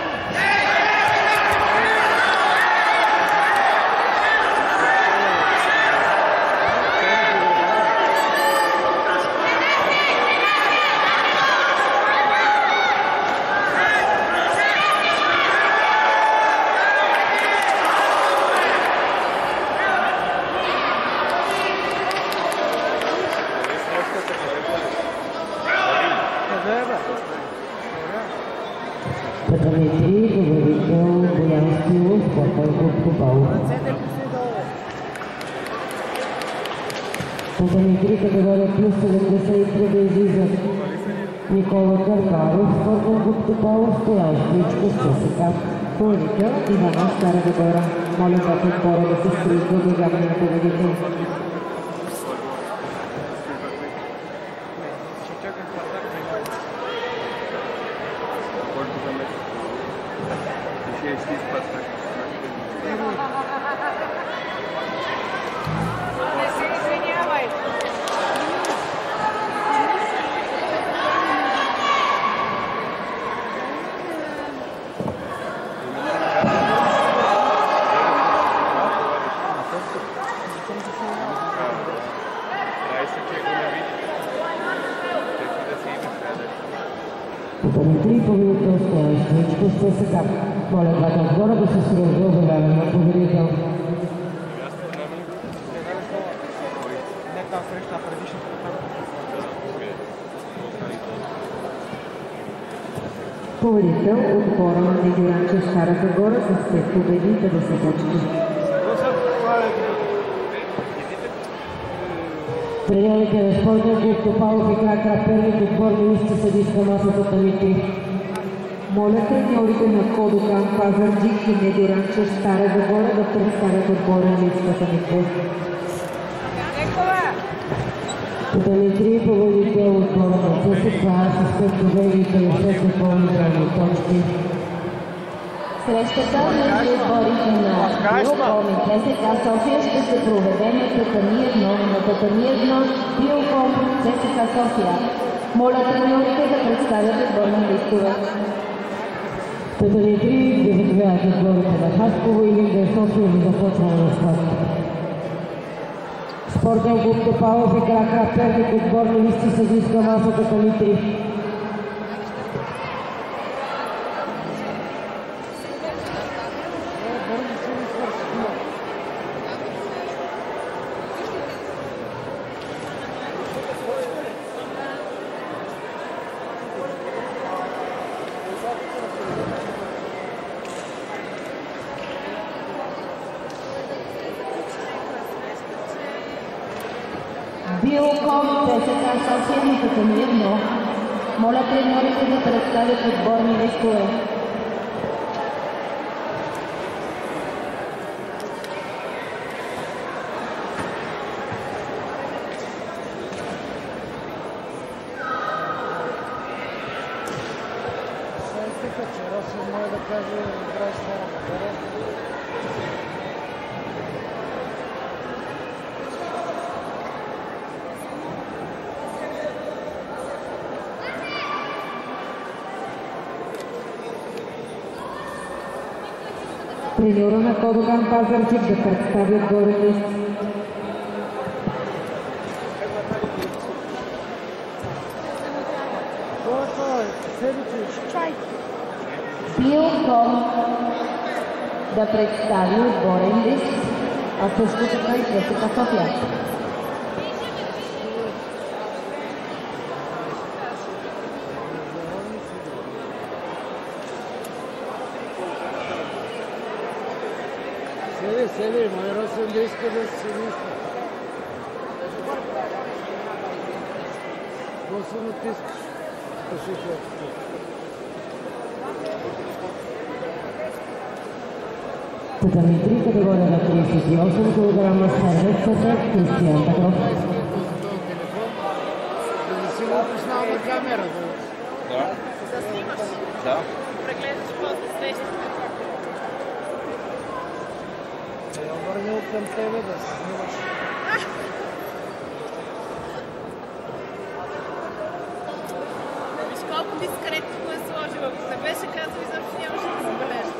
Петрометри, победител Боян Стилов, Спортен клуб Топалов. Петрометри, категория плюс 73 да излиза Никола Каркаров, Спортен клуб Топалов, Стоян Стоичков, ЦСКА. Победител Иванов Стара Загора. Моля двата отбора да се строят за обявяване на победител. Победители победител Стоян Стоичков с ЦСКА. Моля двата отбора да се строят за обявяване на победител. Не та среща, а предишната. Победител отбора на Негоранче Стара Загора с 5 победи и 50 очки. Треньорите на спортния клуб Топалов и Кракра Перник отборни листи съдийска масата Дмитрий. Моля треньорите на Кодокан Пазарджик и Негоранче Стара Загора да представят отборни листата Дмитрий. Дмитрий победител отбора на ЦСКА с 5 победи и 50 допълнителни точки. Срещата между отборите на Биоком и ЦСКА София ще се проведе на татами 1 на татами 1 Биоком ЦСКА София. Моля треньорите да представят отборни листове. Татами 3 да заповядат отборите на Хасково и Лига София за започване на схватка. Спортен клуб Топалов и Кракра Перник отборни листи съдийска масата Дмитрий. Биоком ЦСКА София на татами 1. Моля треньорите да представят отборни листове. Треньора на Кодокан Пазарджик да представи отборен лист. Биоком да представи отборен лист, а също така и ЦСКА София. Седи, мой Росен да иска да се иска. Какво се натискаш? Татами 3 категория на 38 кг сервецата Кристиян Петров. Да не си го познал на камера. Да. Да снимаш. Да. Прегледаш после срещата. Я върнил към тебе да се снимаш. Виж колко дискретно го е сложил. Ако не беше казал, изобщо нямаше да забележа.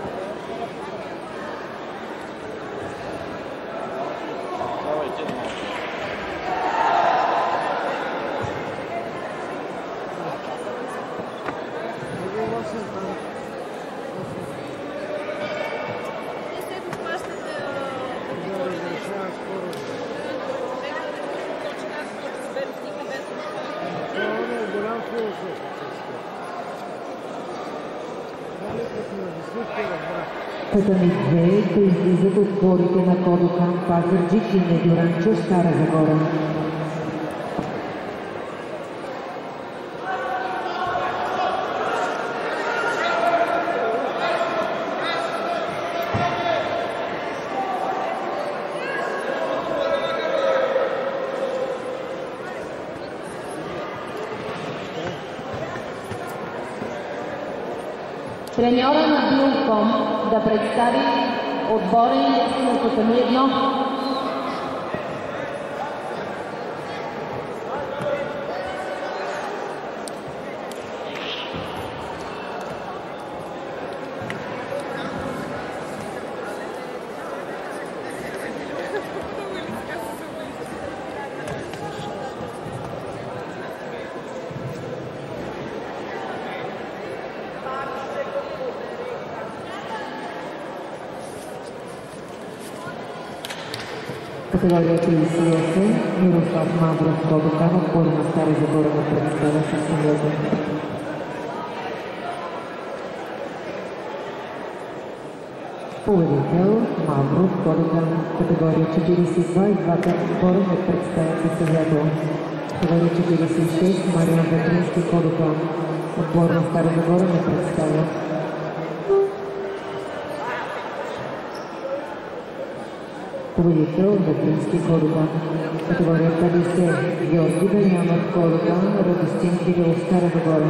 Татами 2 излизат отборите на Кодокан Пазарджик и Негоранче Стара Загора. Треньора на Биоком да представи отборен лист на татами 1. Категория 38, Мирослав Мавров Кодокан, отбор на Стара Загора да представя състезанието. Победител Мавров Кодокан, категория 42 и двата отбора да представят състезанието. Категория 46, Мариан Ветрински Кодокан, отбор на Стара Загора да представят. Победител Ветрински Кодокан, категория 50, Георги Дамянов Кодокан, Радостин Кирилов Стара Загора.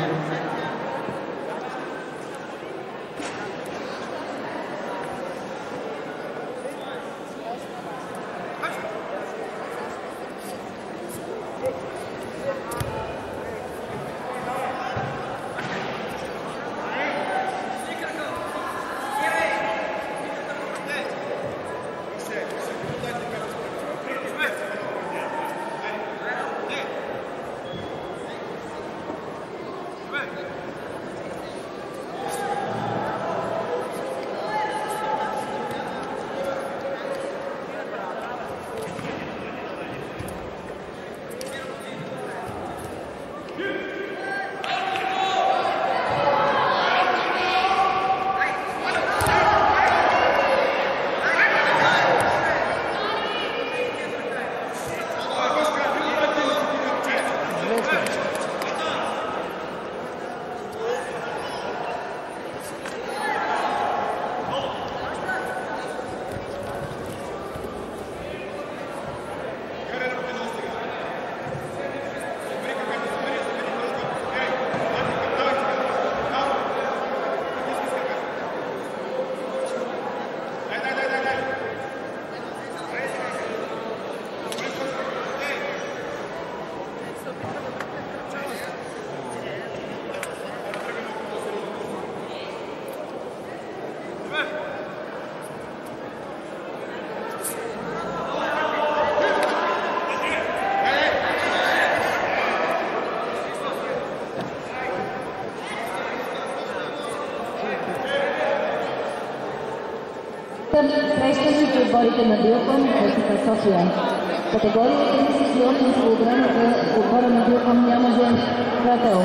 Срещането отборите на Биоком и ЦСКА София. Категория 38 в програмата отбора на Биоком няма женски прател.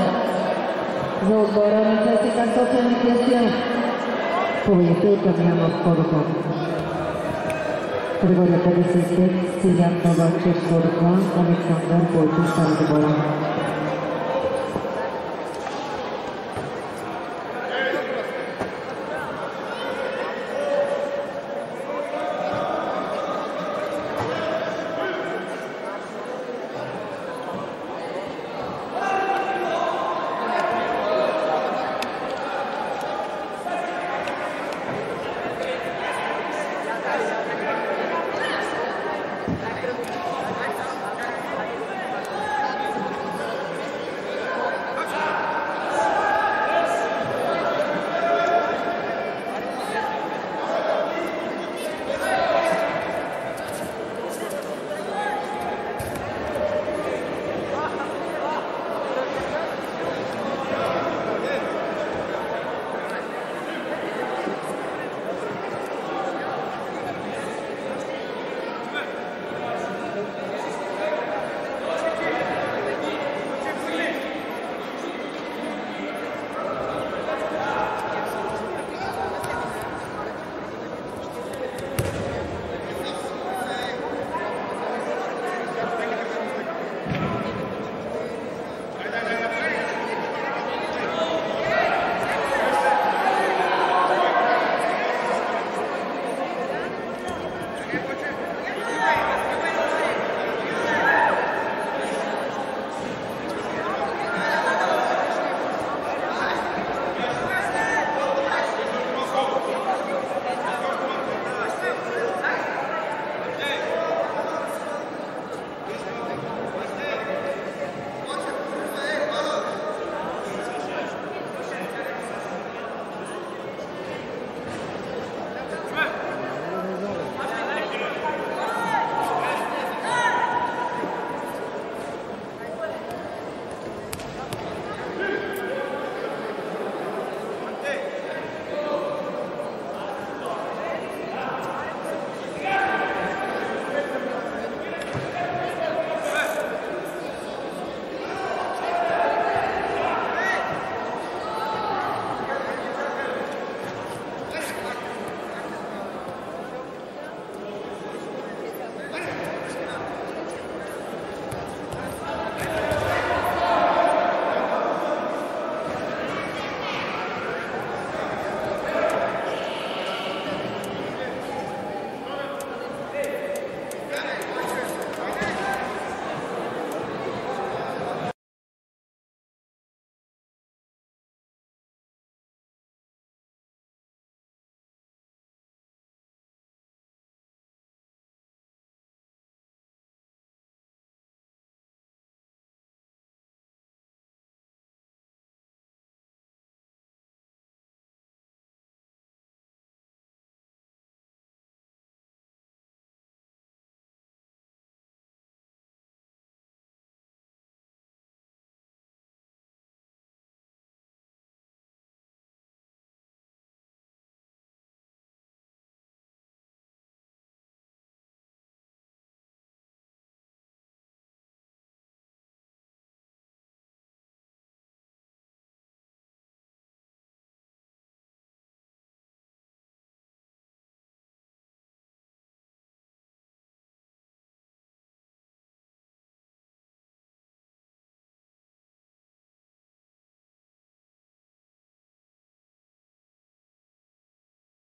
За отбора на ЦСКА София Никия Стоянов. Победител Дамянов Кодокан. Категория 55, Силян Новачев Кодокан, Александър Бойчев Стара Загора.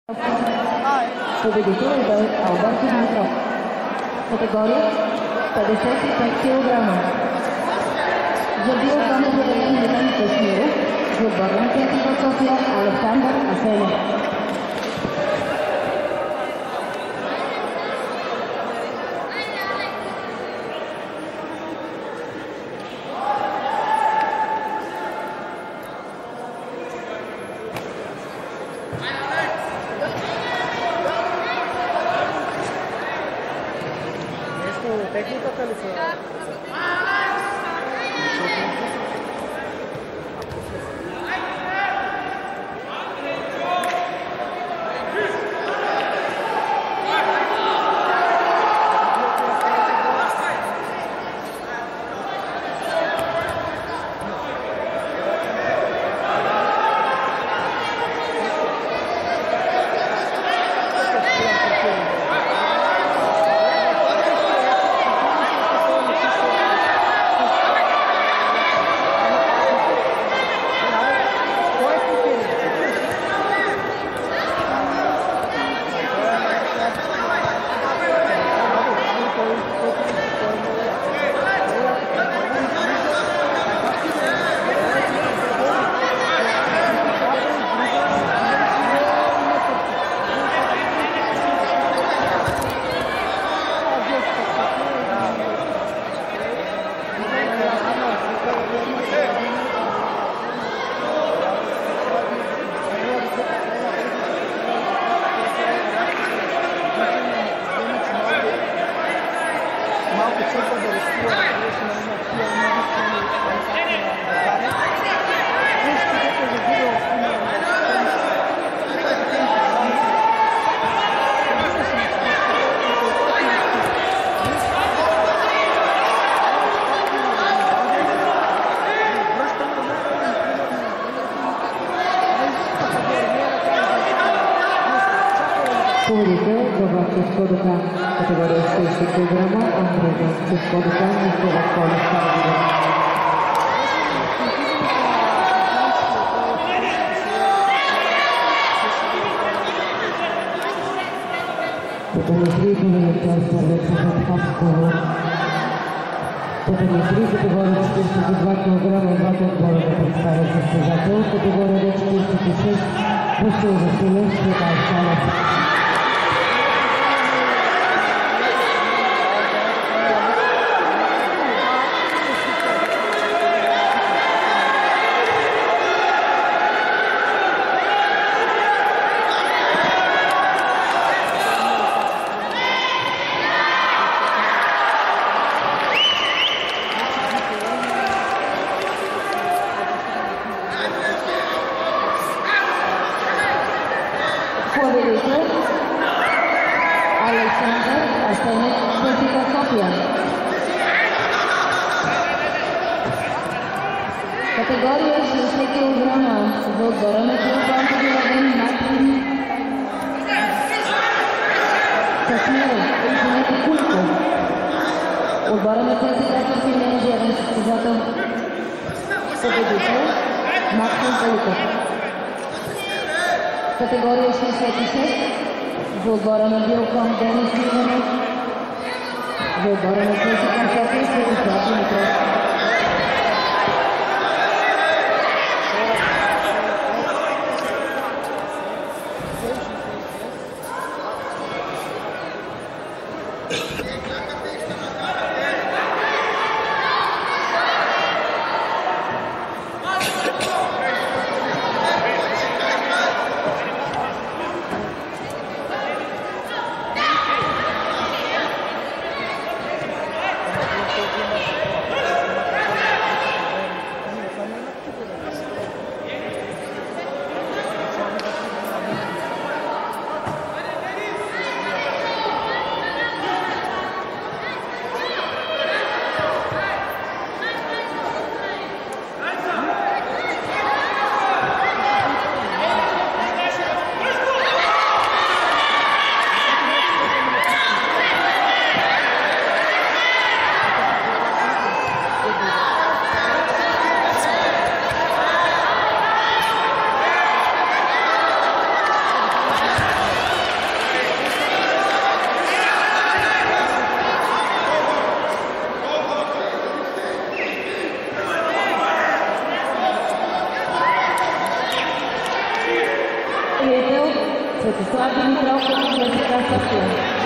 Победител е Алберто Димитров. Категория 55 кг. За биокамера за Милен Кашмиров, за отборната екипа София Александър Асенов. Техниката ли са? Победител Глава Цецкодока, категория 60 кг, Андрей Цецкодока, Никола Колев, Староград. Потометри победител Старвеца Хапскова. Потометри категория 42 кг, двата отбора да представят състезател, категория 46, Васил Василев, Светай Салев. Победител Александър Асенов, София София. Категория 60 кг за отбора на биокамера Милен Кашмиров, Инженер Кулков. Отбора на ЦСКА София менеджерен състезател. Победител Максим Каликов. Категория 66 за отбора на биокам Денис Иванов. За отбора на ЦСКА София Станислав Димитров. Светослав Димитров от ЦСКА София.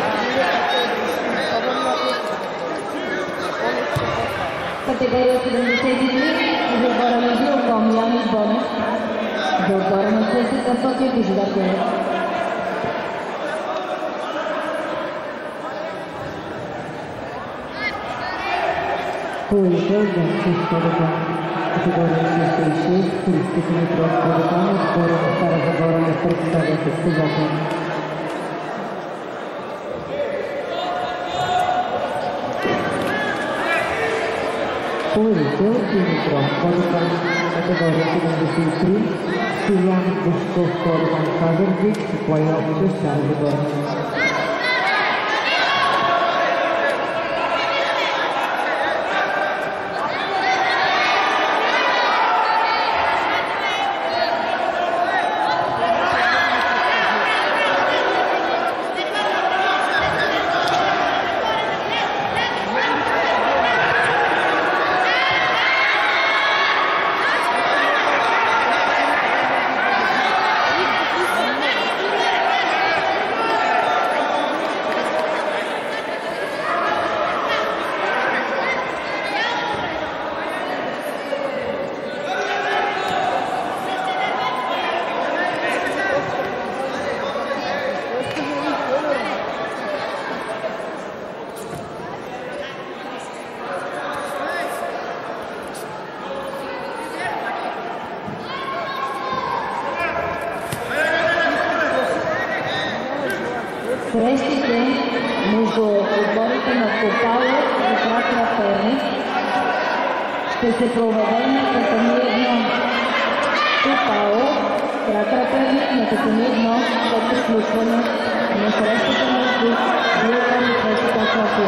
Категория 73 за отбора на Вилком Янис Бонев. За отбора на ЦСКА София Божидар Генев. Победител Янчев Бодокан. Категория 66 Христо Димитров Бодокан от отбора на Стара Загора не представя състезател. Победител Димитров Бодокан. Категория 73 Стоян Бушков Бодокан Казарджик в плей-оф с Стара Загора. Срещите между отборите на Копало и Кракра Перник ще се проведе на Катани 1. Копало, Кракра Перник на Катани 1 след приключване на срещите между Вилком и ЦСКА София.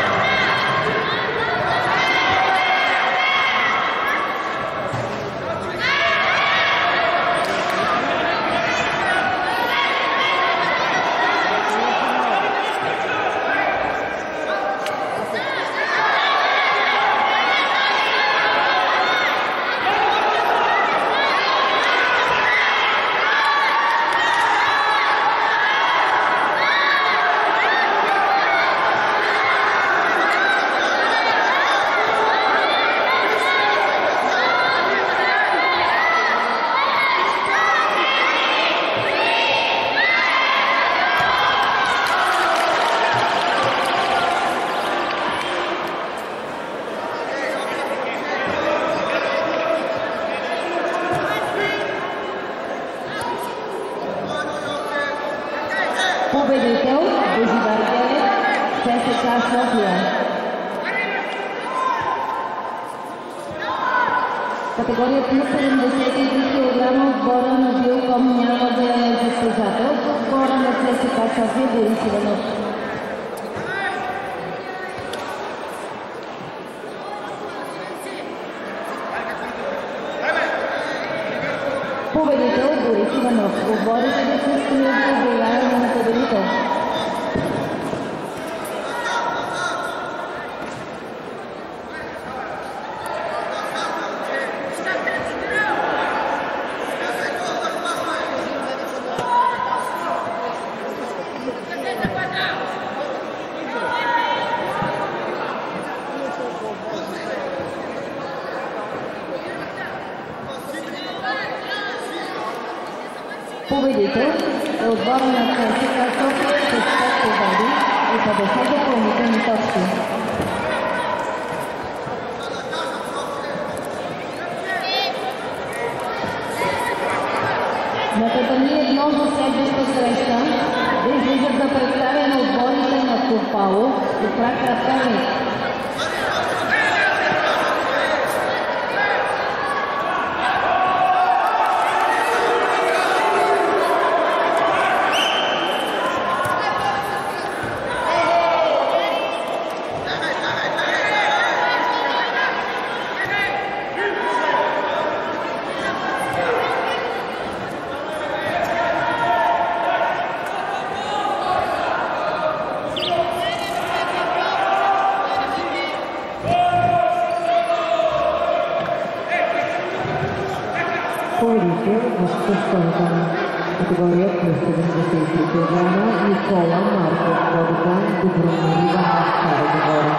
Победител Божидар Генев, ЦСКА София. Категория плюс 73 кг отбора на Вилком няма заявен състезател. Отбора на ЦСКА София Борис Иванов. Победител Борис Иванов. Отборите да се стоят за обявяване на победител. Победител е отбора на ЦСКА София с 5 победи и 50 допълнителни точки. На Катани 1 за следваща среща да излизат за представяне отборите на Копало и Кракра Перник. Победител Бушков Бодокан. Категория плюс 73 кг Никола Марков Вододан, Добромир Иванов, Стара Загора.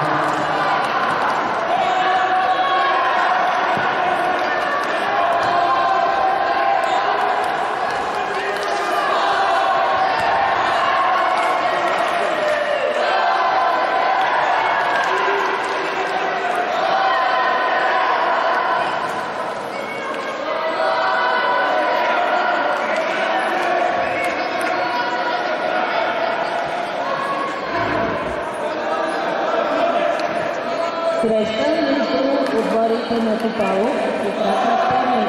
Среща между отборите на Топалов и Тракър Перник.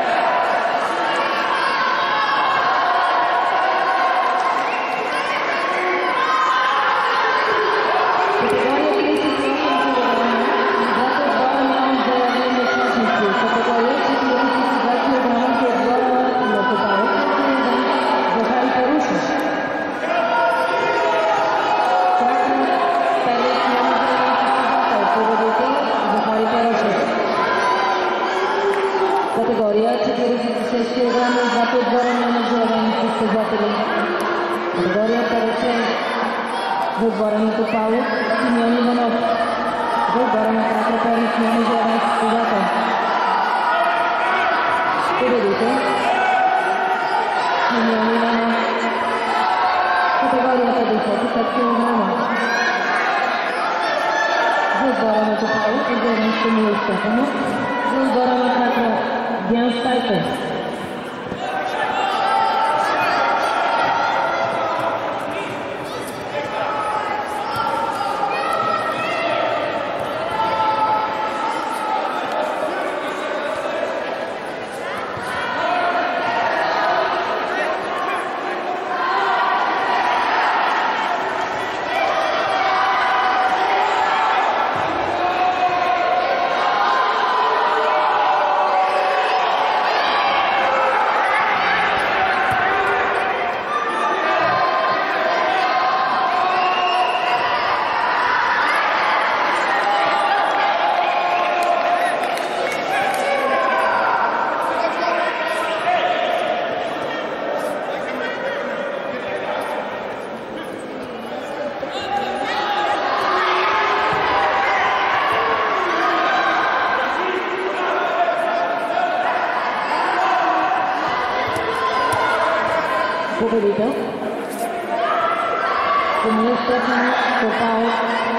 Категория 38 кг. Двата отбора нямат заявени участници. Категория 42 кг за отбора на Топалов и Захари Парушев. Категория 46 кг и двата отбора нямат заявени състезатели. Категория 50 за отбора на Топалов Симеон Иванов. За отбора на Тракър Перник няма заявен състезател. Победител Симеон Иванов. Категория 55 кг. За отбора на Топалов е заявен Самуил Стефанов. За отбора на Тракър Диан Стайпер. Победител Самуил Стефанов, Топалов.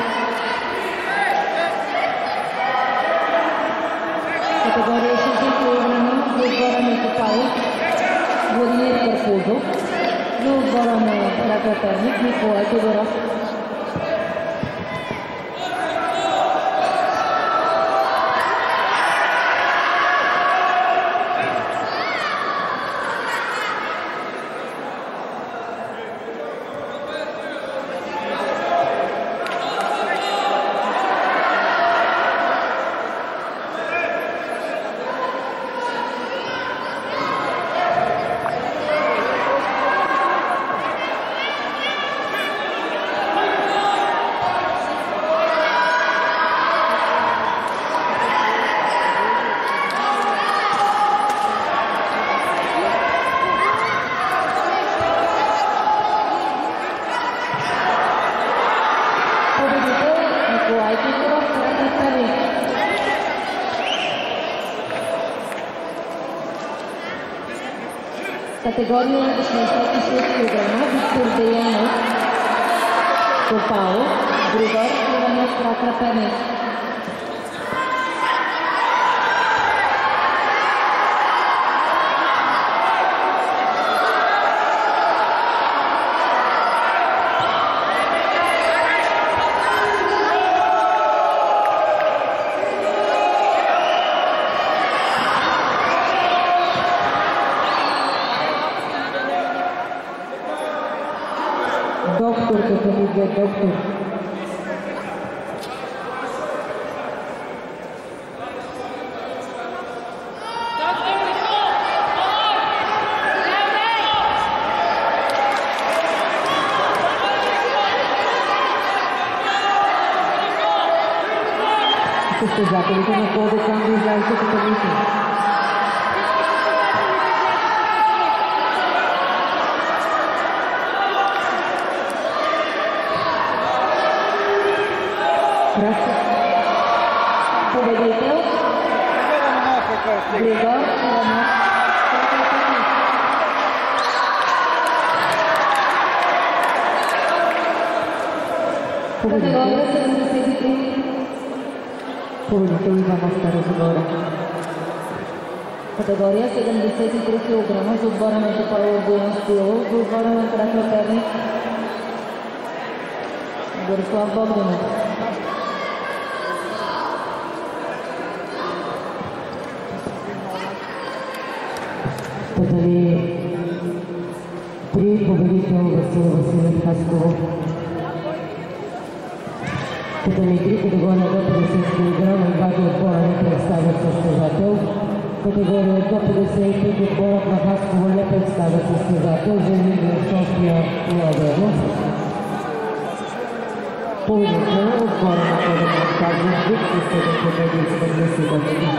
Категория 60 кг за отбора на Топалов Владимир Карпузов. За отбора на Тракър Перник Николай Тодоров. Категория 66 кг Виктор Деянов, Топалов, Григор Иванов, Тракър Перник. Доктор, като ми взе доктор. Състезателите на Кодекан до излязат комисия. Победител Григор Иванов. Категория 73. Победител Иванов Стара Загора. Категория 73 кг за отбора на Топалов Боян Стилов, за отбора на Краква Перник Борислав Богданов. Пътали 3 победител Васил Василев Хасково. Пътали 3 категория до 50 кг и двата отбора не представят състезател. Категория до 55 отборът на Хасково не представя състезател за Лига София Младенов. Победител отбора на Кодема Стадник Вик и 7 победи и 70 години.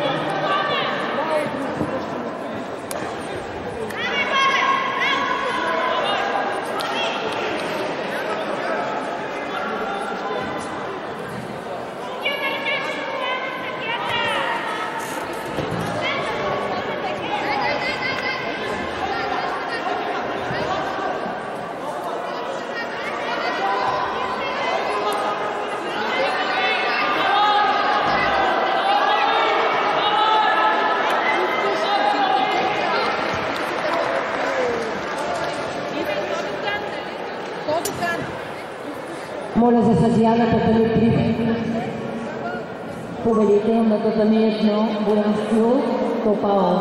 Моля за съдия на татами 3. Победител на татами 1 Боян Стилов, Топалов.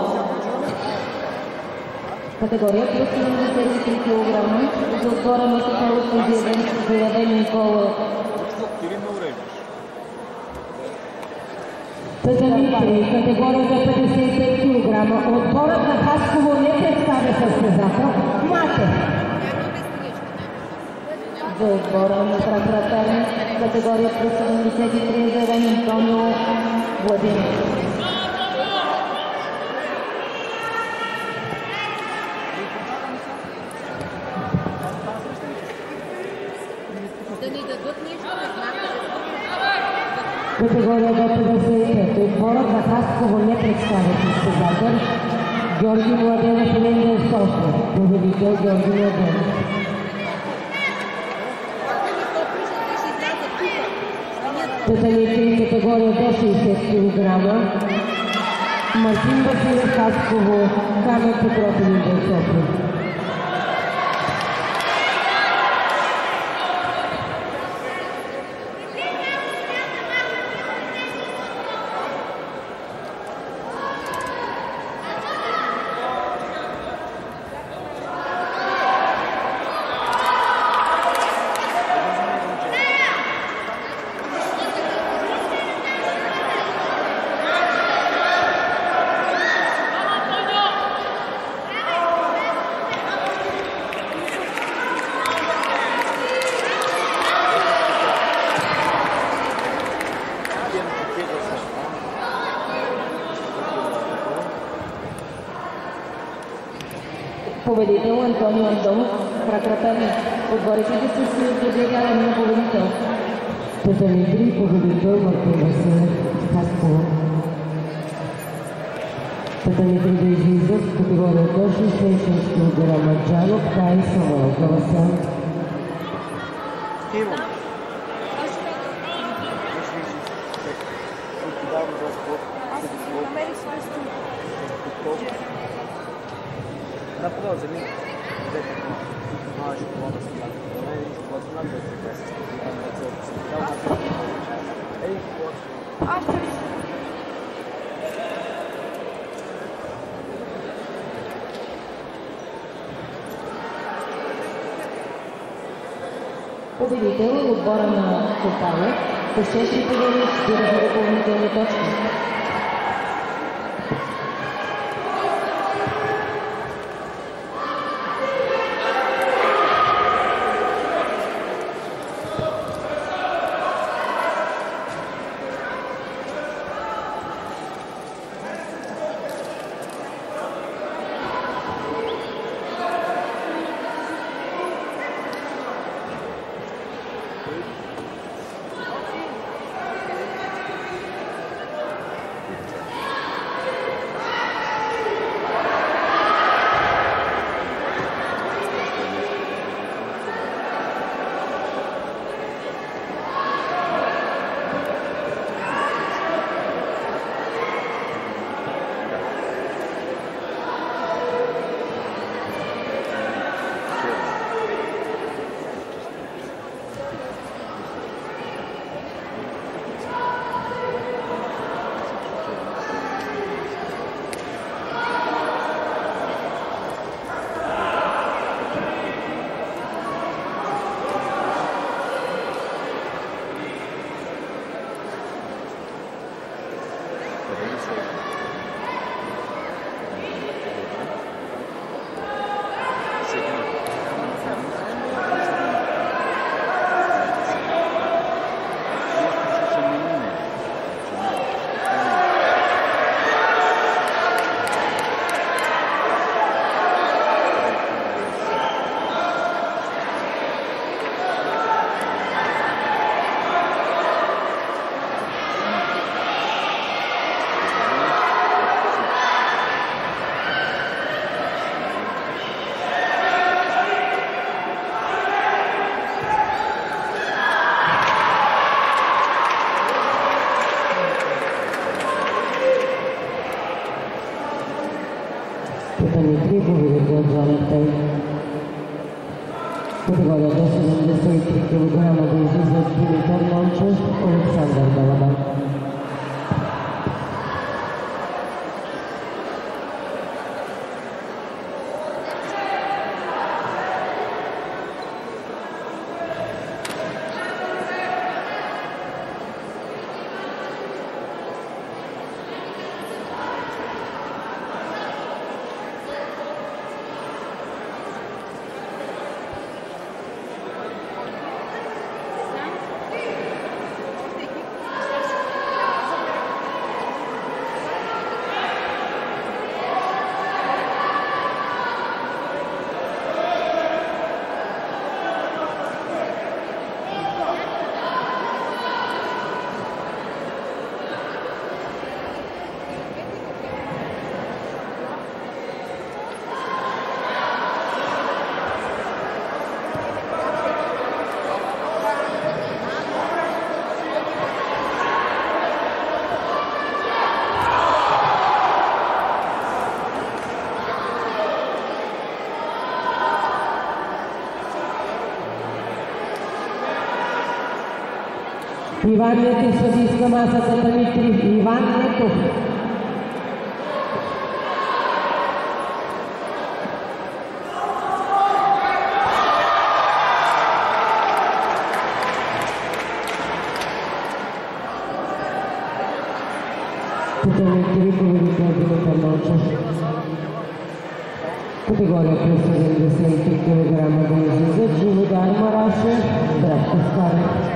Категория плюс 73 кг за отбора на Топалов заявен Никола. Татами 3, категория за 55 кг. Отборът на Хасково не представя състезател. Мате. За отбора на Краква Перник категория плюс 73 заявен Антонио Владимир. Да ни дадат нещо, не знам. Категория до 55. Отборът на Хасково не представя състезател. Георги Младенов и Ленден София. Победител Георги Младенов. Татами 3 категория до 60 кг. Мартин Василев Хасково, Камен Петров и Ленден София. Победител Антонио Андонов, Краква Перник. Отборите се обявяване на победител. Татами 3 победител Мартин Василев Хасково. Татами 3 да излизат в категория до 66 кг. Джанов, Тай, Самуел Кавасан. Да, продължи ми. Може да се Победител е отбора на Топалов по 6 победи и 40 допълнителни точки. Categoria 176 kg des Dimitar Lončas, Aleksandar Balaban. Иван Нетов, съдийска маса татами 3. Иван Нетов. Татами 3, победител Димитър Lončas. Категория плюс 73 кг да излизат Живодар Марашев, Здравко Старев.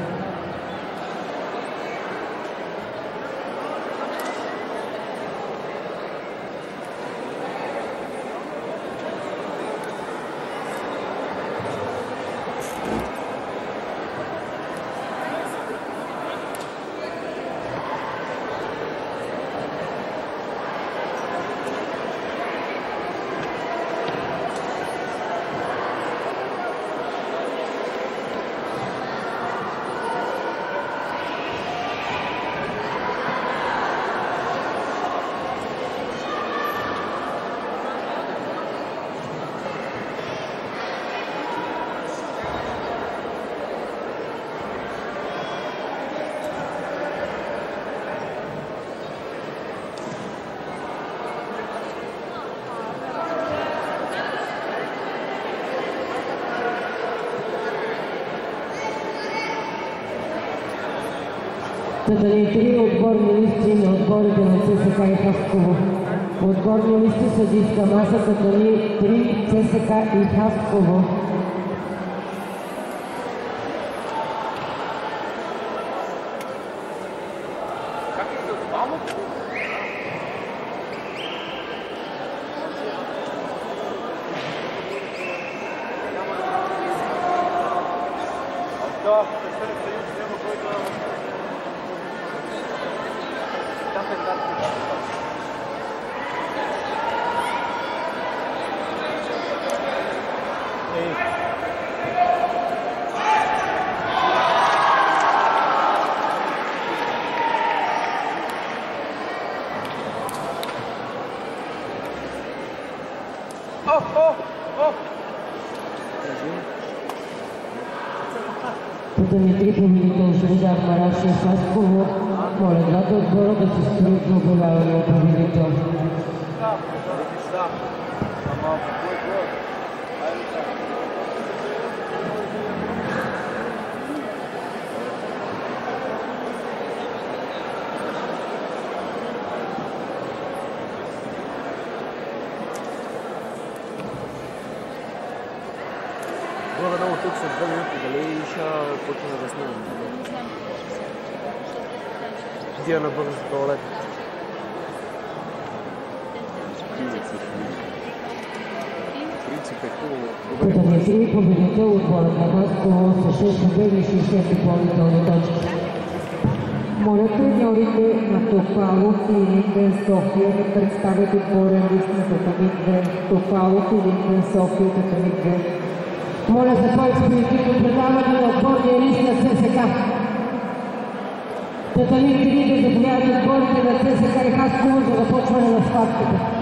Татами 3, отборни листи на отборите на ЦСКА и Хасково. Отборни листи съдийска маса Татами 3, ЦСКА и Хасково. Татами 3, победител Живодар Марашев, Хасково. Моля двата отбора да се строят за обявяване на победител. почина да снимам. Не знам какво ще се Тия на бързо туалет. Принцип е хубаво. Победители, победител отбора на Васко с 6 победи и 60 допълнителни точки. Моля треньорите на Топалов и Линден София да представят отборен лист на Татамик 2. Топалов и Линден София, Татамик 2. Моля за по-експедитивно предаване на отборния лист на ЦСК. Татамик 3 да заповядат отборите на ЦСК и Хасково за започване на схватката.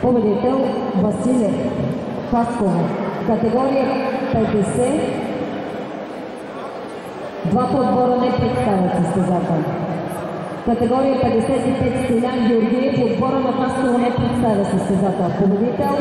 Победител Василев Хасково. Категория 50. Двата отбора не представят състезател. Категория 55 Стилян Георгиев, отбора на Хасково не представя състезател. Победител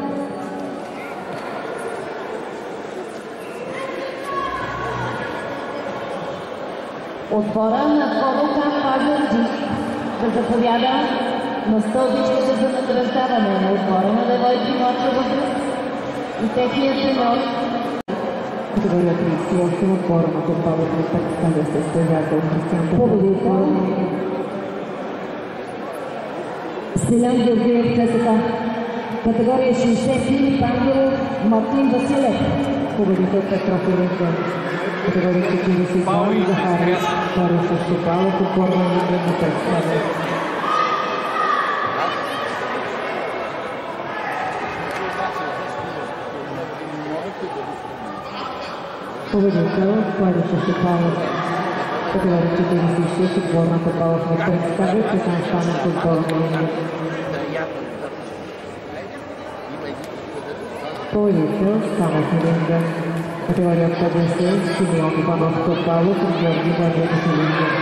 отбора на КОДОКА Пазарджик да заповяда на стълбичката за награждаване на отбора на девойки младша възраст и техният треньор. Категория 38 отбора на Топалов не представя състезател. Победител Стилян Георгиев ЦСКА. Категория 60 Филип Ангелов Мартин Василев. Победител Петров Илинден. Категория 42 Захаров Парусов Топалов, отбора на Илинден не представя. Победител Парусов Топалов. Категория 46 отбора на Топалов не представя. Цветан Станев, отбора на Илинден. Победител Станов Илинден. Категория 50 Симеон Иванов Топалов и Георги Владимиров Илинден.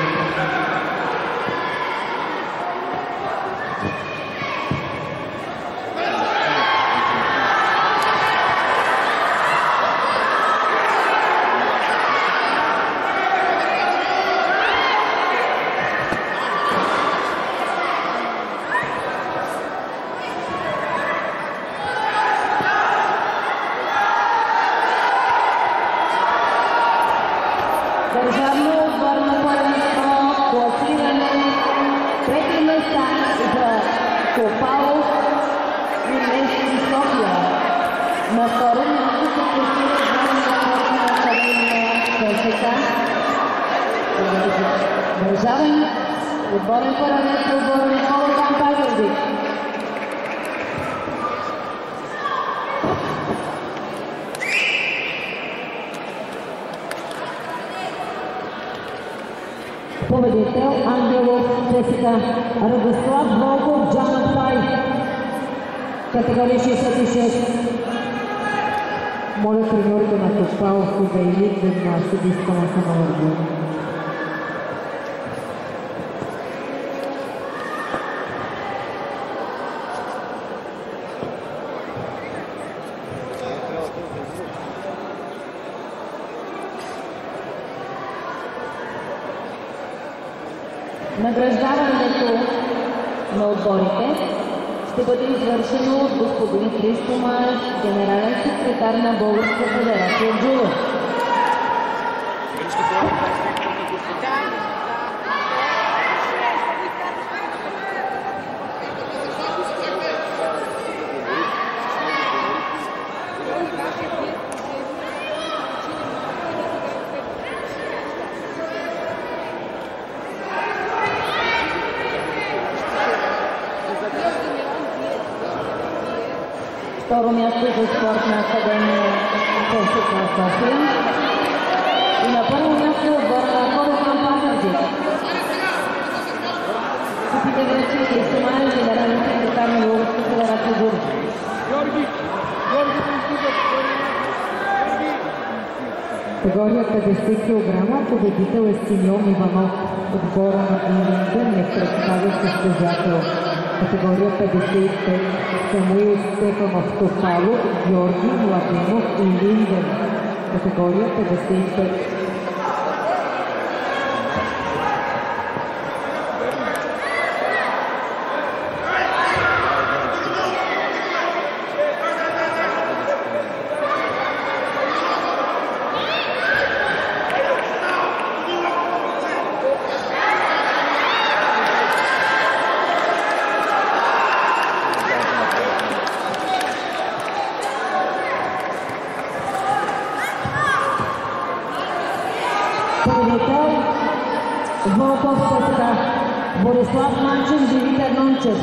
Държавно отборно първенство, класиране, трети места за Топалов и Левски София. На второ място се класира Двойна спортна академия ЦСКА. Държавен отборен първенец за отбора на КОДОКА Пазарджик. Победител Ангелов ЦСКА. Радослав Волков Джанът Пай. Категория 66. Моля треньорите на Топалов и да Илинден на съдийска маса на Орден. Награждаването на отборите ще бъде извършено от господин Христо Маев, генерален секретар на Българска федерация джудо. Второ място за спортна академия ЦСКА София. И на първо място отбора на КОДОКА Пазарджик. Купите връчи Христо Маев, генерален секретар на Българска федерация джудо. Категория 50 кг победител е Симеон Иванов. Отбора на Илинден не представя състезател. Категория 55 Самуил Стефанов Топалов, Георги Младенов и Илинден. Категория 55. Победител Волков ЦСКА. Борислав Манчев, Димитър Нончев.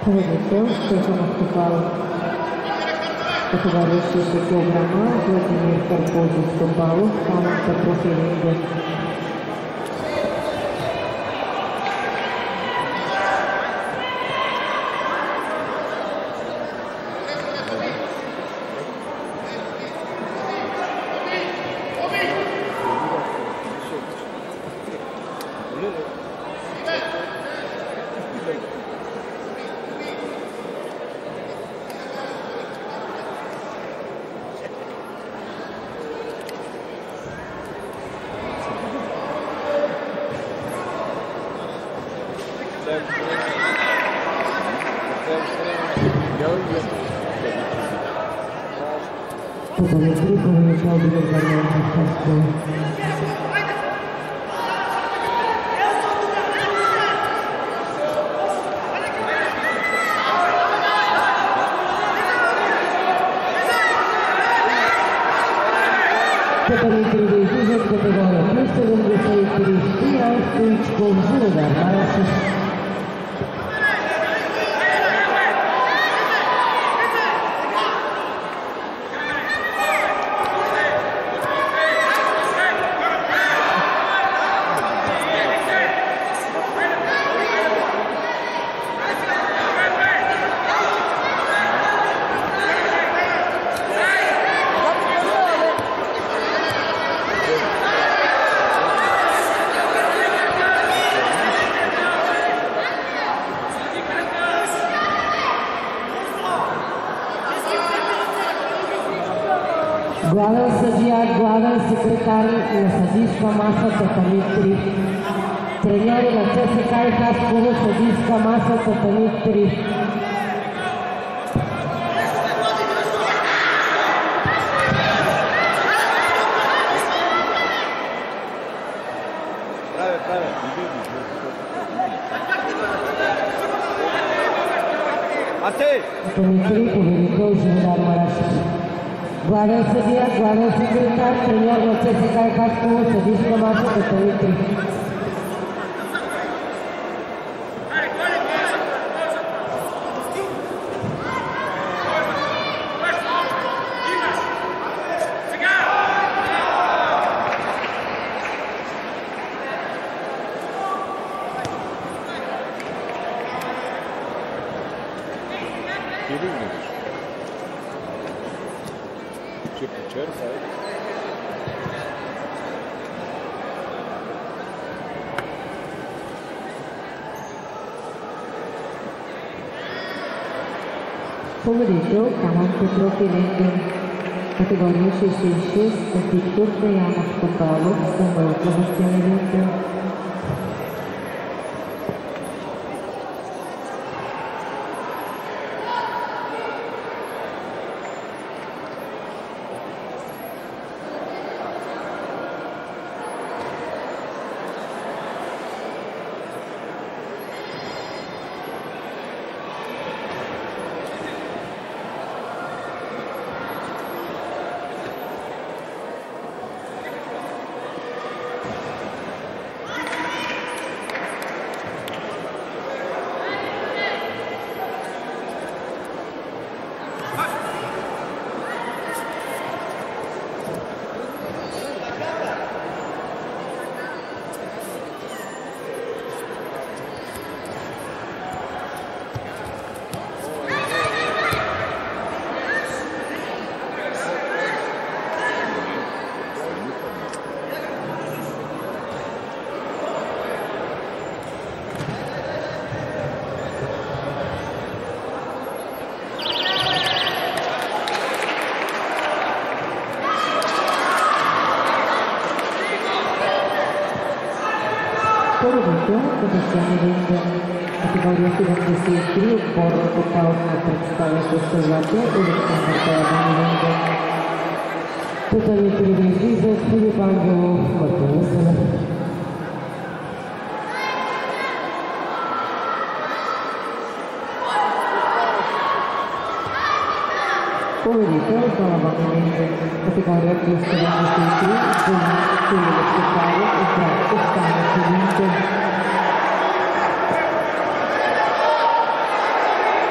Победител Стефанов Топалов. Категория 60 кг Владимир Карпозов Топалов, Камен Петров Илинден. Победители победител Белогория Московского. Победители излизат категория плюс 73 Стоян Стоичков Зилдар Марашев. Главен съдия, главен секретар на съдийска маса Татамит 3. Треньори на ЦСКА и Хасково, съдийска маса Татамит 3. Татамит 3, победител Зилдар Марашев. Главен съдия, главен секретар, треньор на ЦСКА и Хасково, съдийска маса Татамит 3. Победител Камен Петров Илинден. Категория 66 Виктор Деянов Топалов, Самуил Васил Илинден. Победител Себастиан Илинден. Категория 73 отбор тотална представителство Латвия Александър Павел Илинден. Победители излизат Филип Ангелов, Мартин Лъсенов. Победител Балабан Илинден. Категория 373 Зелен Стоилов Топалов и Братко Станов Илинден.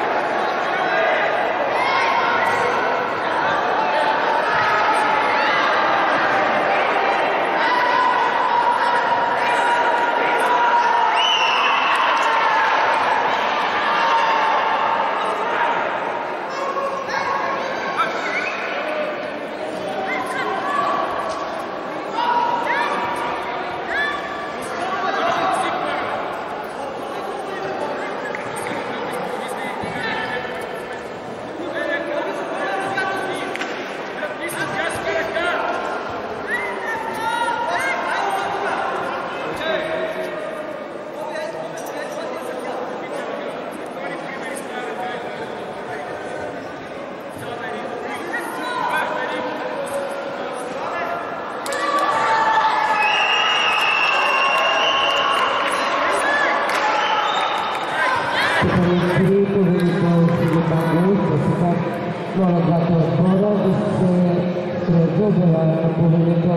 Татами 3 победител Филип Ангелов, сега моля двата отбора да се строят за обявяване на победител.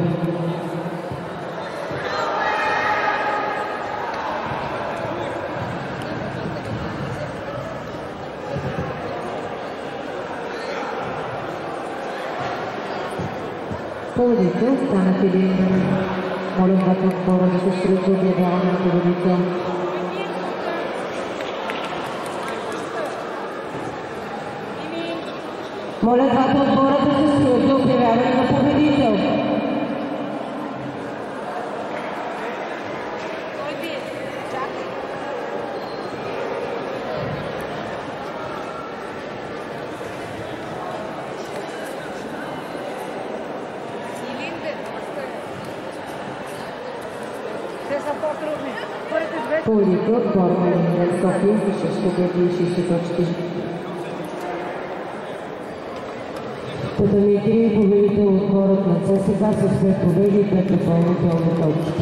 Победител стана Филип. Моля двата отбора да се строят за обявяване на победител. Моля двата отбора да се строят за обявяване на победител. Победител отбора на Илинден София с 6 победи и 60 точки. Татами 3 победител отборът на ЦСКА с 5 победи и 5 допълнителни точки.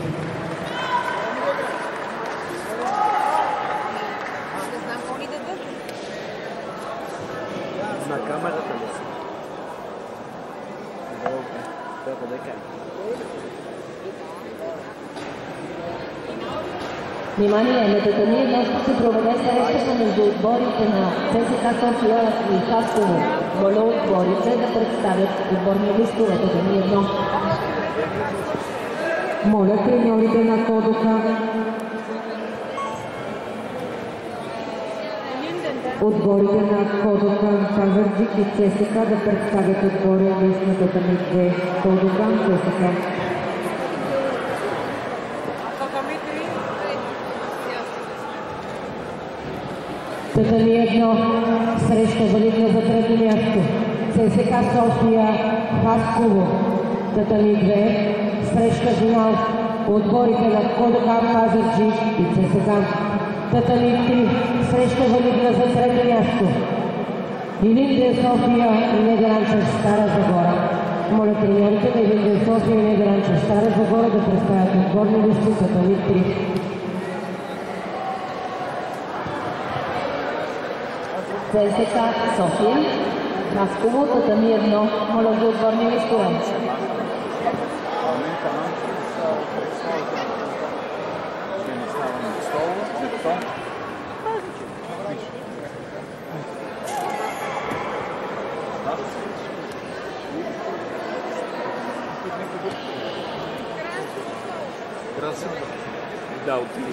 На камерата ли си? Добре, трябва да кажа. Внимание, на Татами 1 ще се проведе срещата между отборите на ЦСКА София и Хасково. Моля отборите да представят отборни листове. Татами 1. Моля треньорите на Кодока, отборите на Кодока, Пазарджик и ЦСКА да представят отборен лист на Татами 2. Кодока, ЦСКА. Татами 1 среща валидна за трето място. ЦСКА София, Хасково. Татами 2 среща финал. Отборите на Кодока, Пазарджик и ЦСКА. Татами 3 среща валидна за трето място. Илинден София и Недеранчев Стара Загора. Моля треньорите на Илинден София и Недеранчев Стара Загора да представят отборни листи. Татами 3. ЦСКА София, Хасково, Татами 1. Моля за отборни листове. Да, отиде.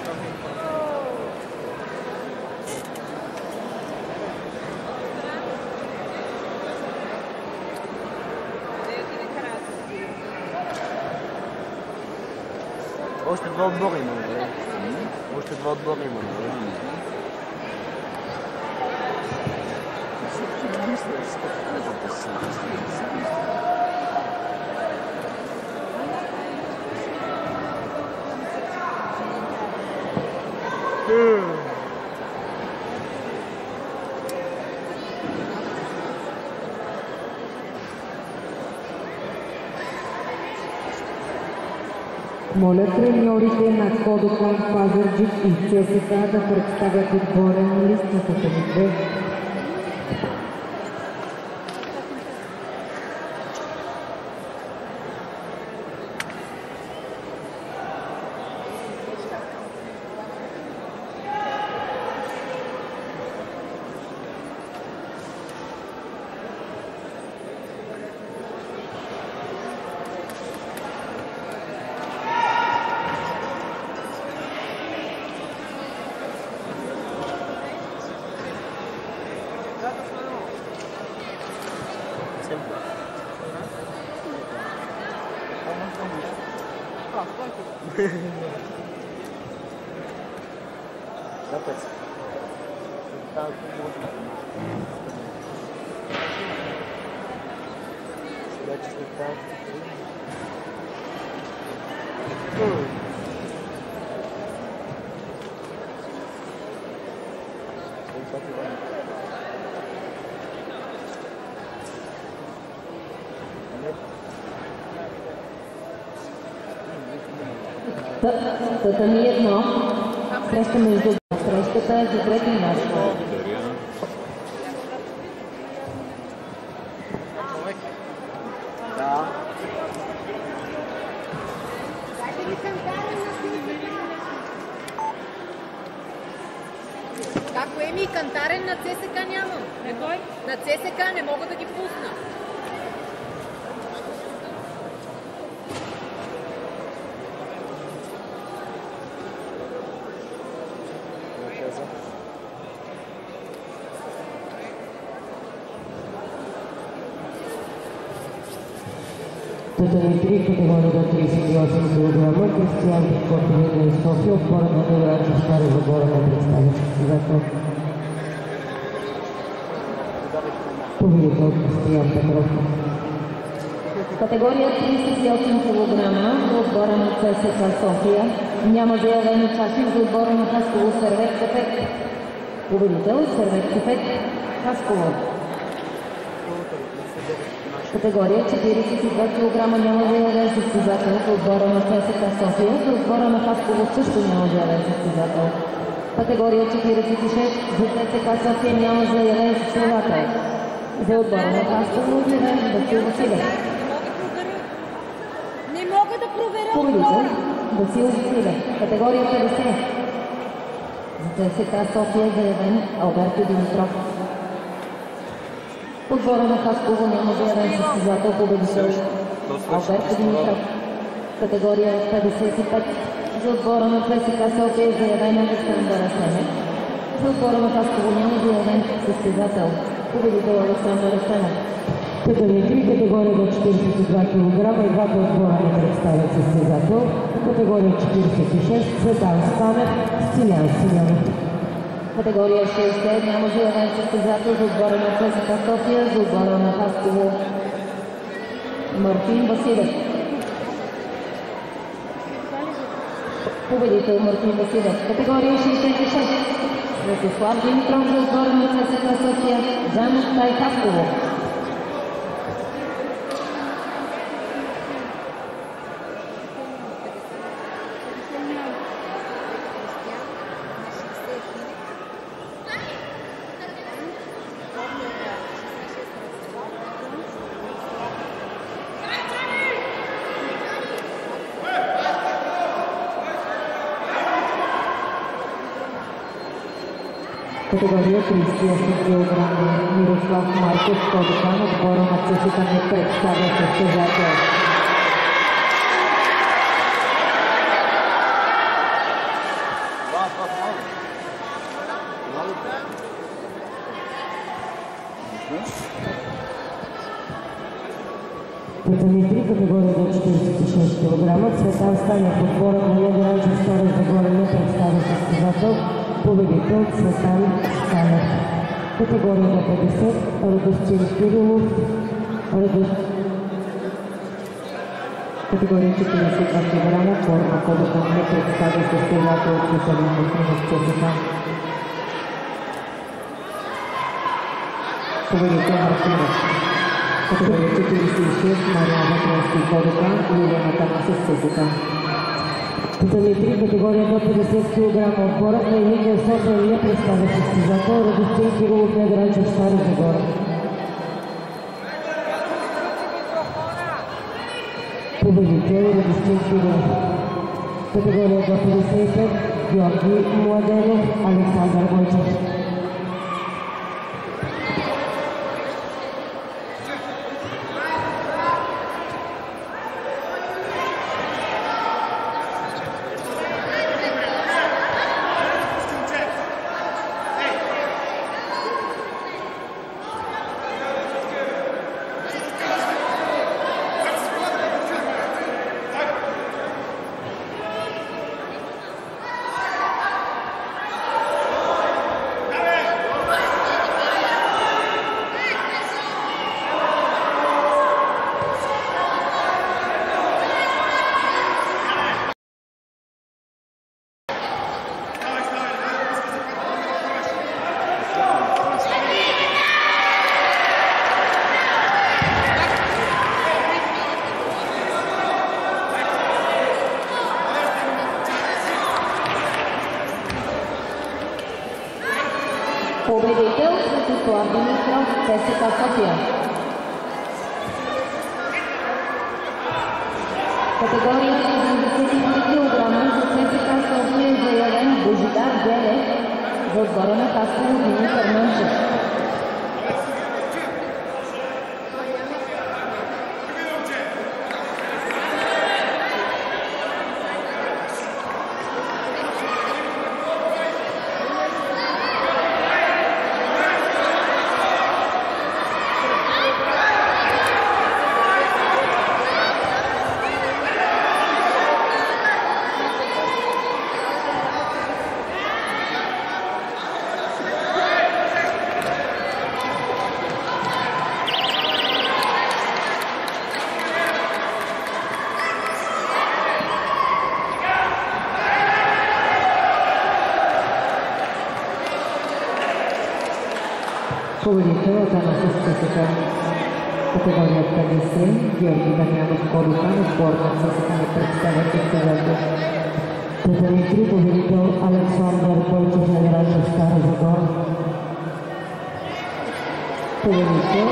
Още два отбора има, нали? Още два отбора има, нали? Моля треньорите на Кодока, Пазарджик и ЦСКА да представят отборен лист на Татами 2. Татами 1 среща между Срещата е за трети мач. Какво Еми, кантарен на ЦСК нямам. Кой? На ЦСК не мога да ги пусна. Татами 3, категория до 38 кг, Кристиян Петков из София, отбора на Деврачев Стара Загора на представящ състезател. Победител Кристиян Петров. Категория 38 кг за отбора на ЦСК София. Няма заявен участник за отбора на Хасково Сервет Кефек. Победител Сервет Кефек Хасково. Категория 42 кг няма заявен състезател за отбора на ЦСК София. За отбора на Хасково също няма заявен състезател. Категория 46 за ЦСК София няма заявен състезател. За отбора на Хасково заявен Васил Василев. Не мога да проверя Победител Васил Василев. Категория 50 за ЦСК София заявен Алберто Димитров. Отбора на Хасково няма заявен състезател. Победител Алберто Димитров. Категория 55 за отбора на ЦСК София заявен Александър Асенев. За отбора на Хасково няма заявен състезател. Победител Александър Асенев. Татами 3, категория до 42 кг и двата отбора не представят състезател. Категория 46 Цветан Станев, Стилян Симеонов. Категория 60 няма заявен състезател за отбора на ЦСК София. За отбора на Хасково Мартин Василев. Победител Мартин Василев. Категория 66 Светослав Димитров за отбора на ЦСК София. Жанов Тай Хасково. Категория 38 кг Мирослав Марков Кодикан, отбора на ЦСКА не представя състезател. Татами 3, категория до 46 кг Цветан Станев, отбора на Ядранчев Стара Загора не представя състезател. Победител Цветан Станев. Категория на 50 Радостин Кирилов. Категория 42 кг форма Кодикан не представя състезател от Киселин Мусинов ЦСКА. Победител Мартинов. Категория 46 Мариана Тронски Кодикан и Елена Танасов ЦСКА. Татами 3, категория до 50 кг отборът на Елиния София не представя състезател. Радостин Кирилов не играчи в Стара Загора. Победител Радостин Кирилов. Категория до 55 Георги Младенов, Александър Бойчев. Победител Светослав Димитров, ЦСКА София. Категория 73 кг за ЦСКА София е заявен Божидар Гелев, за отбора на Хасково Димитър Мънчев. Победител от Анасис ЦСКА категория 50 Георги Дамянов Корукан, отбор на ЦСКА не представя състезател. Петър 3 победител Александър Бойчев на Грача Стара Загора. Победител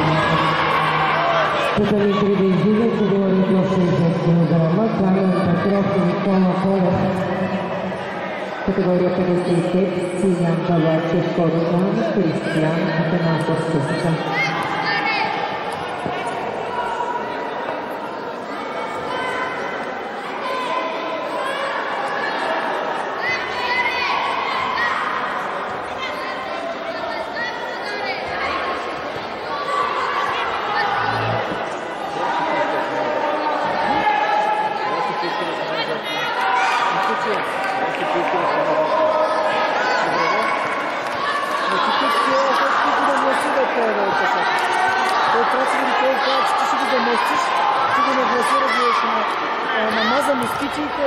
Петър 3 Бездига категория до 60 кг Камен Петров и Никола Колев. Категория 55 Синян Балачев Корукан, Кристиян Атанасов ЦСКА. Намазан изпичите.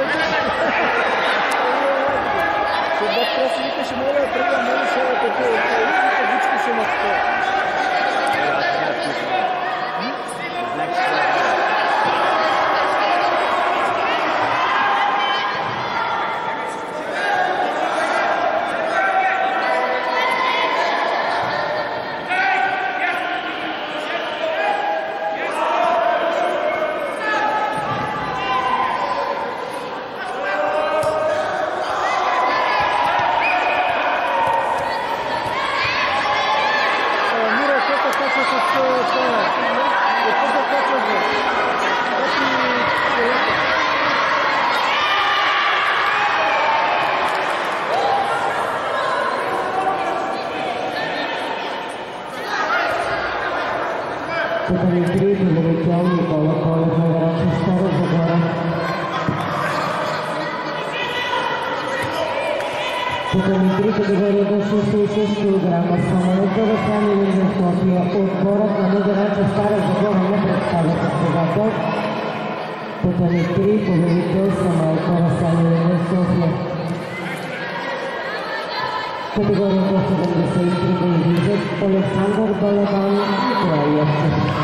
Сега просто викаше, моля, тръгва, моля, сега така, вичка се на това. Петър 3 победител Никола Колев на Грача Стара Загора. Петър 3 категория до 66 кг самолета в Самилин за София. Отборът на Грача Стара Загора не представя състезател. Петър 3 победител самолета в Самилин за София. Категория до 73 да излизат Александър Балабан и Николай Евчев.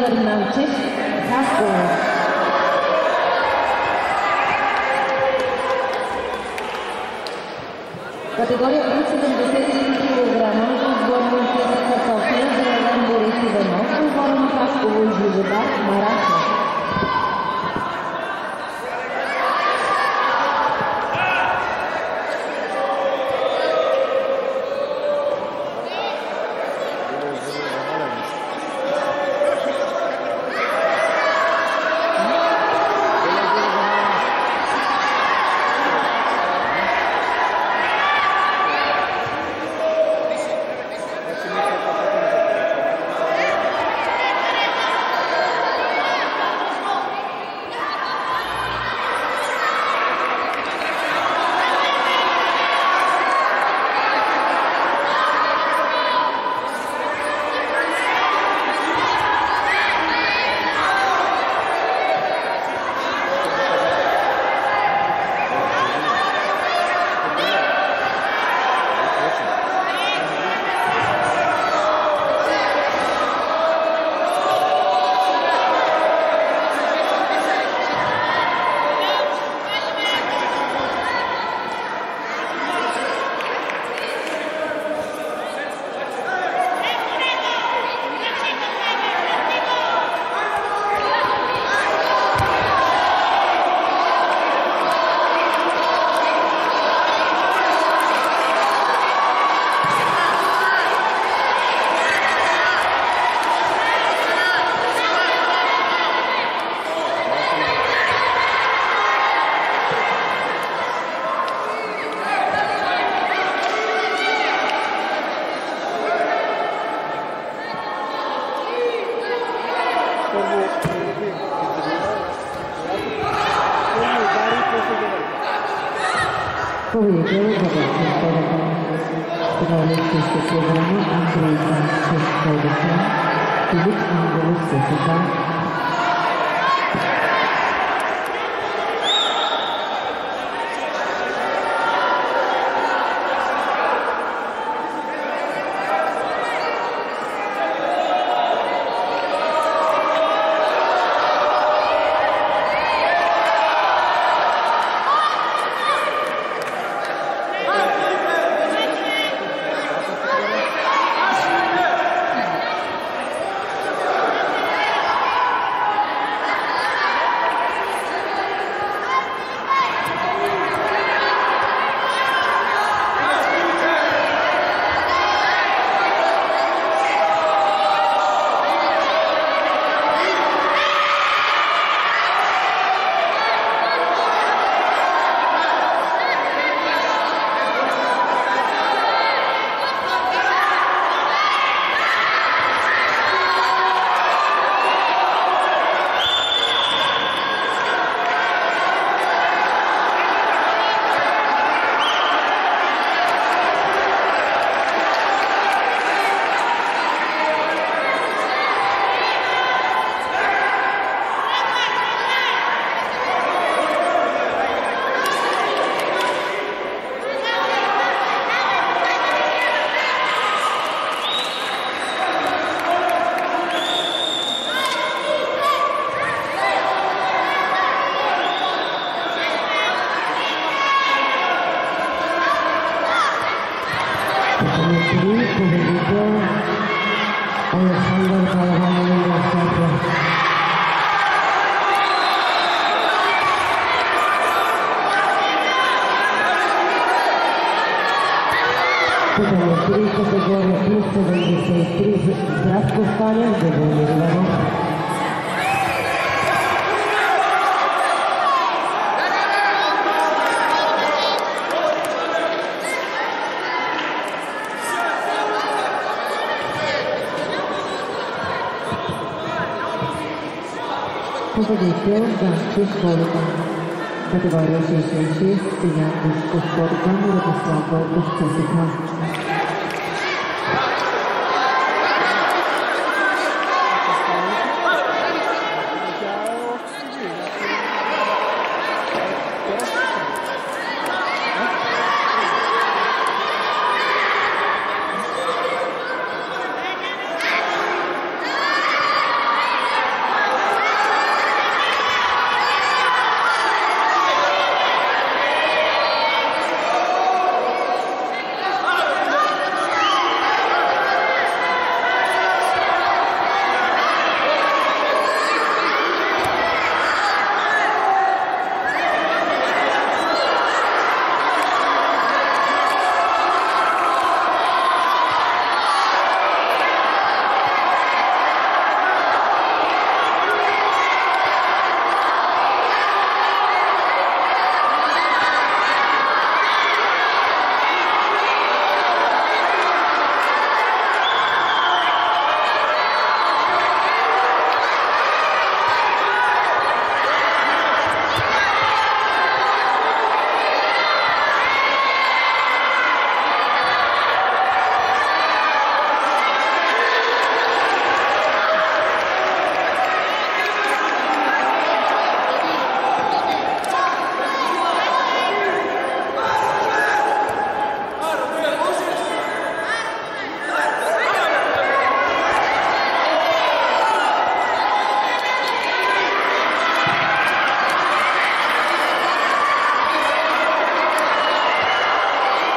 Ивар Налчев, Хасково. Категория плюс 73 кг за отборния ЦСКА София заявен Борис Иванов, отбора на Хасково и Живодар Мараха. Победитель финалистической программы Андрей Иванович, Филипп Ангелов, ЦСКА. Победитель Александр Колобанов, категория плюс 73 Здравко Станев, Добромир Иванов. Победител Ганчо Скорикан. Категория 66 Стилян Душко Скорикан и Радослав Вълков, ЦСКА.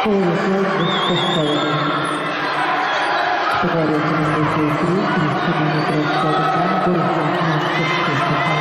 Победител Костове. Категория 73, 300 Димитров Кодикан, Борисов Мансов Костове.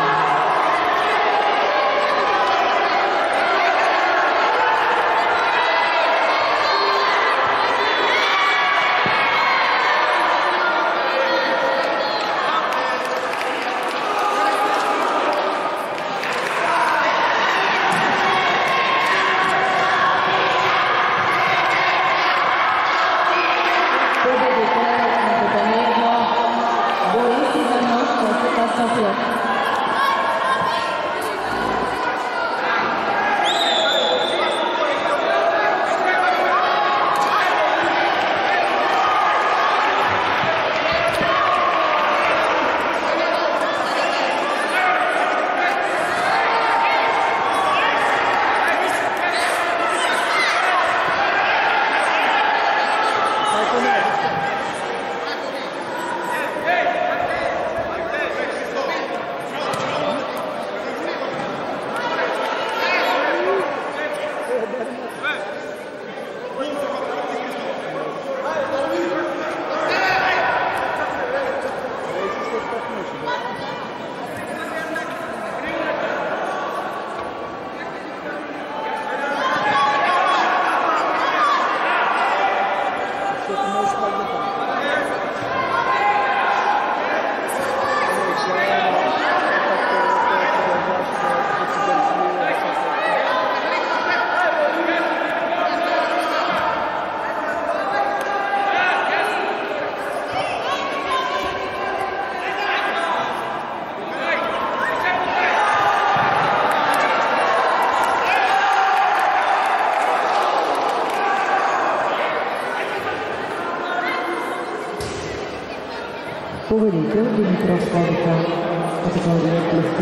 Победител Димитров Кодикан, категория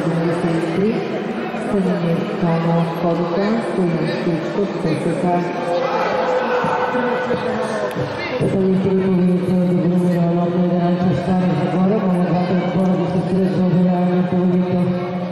393, Станимир Томов Кодикан, Стоян Стоичков, ПСК. Представители победител Добромир Орлов, Недеранчев, Стара Загора, моля двата отбора да се строят за обявяване на победител.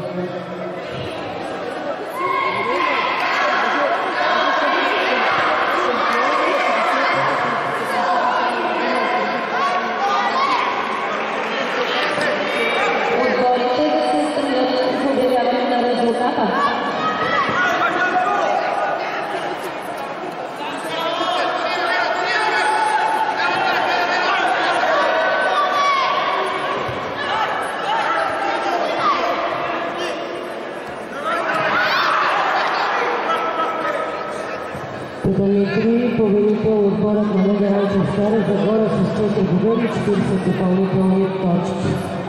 Победител отборът на Недеранчев, Стара Загора с 4 победи, 40 допълнителни точки.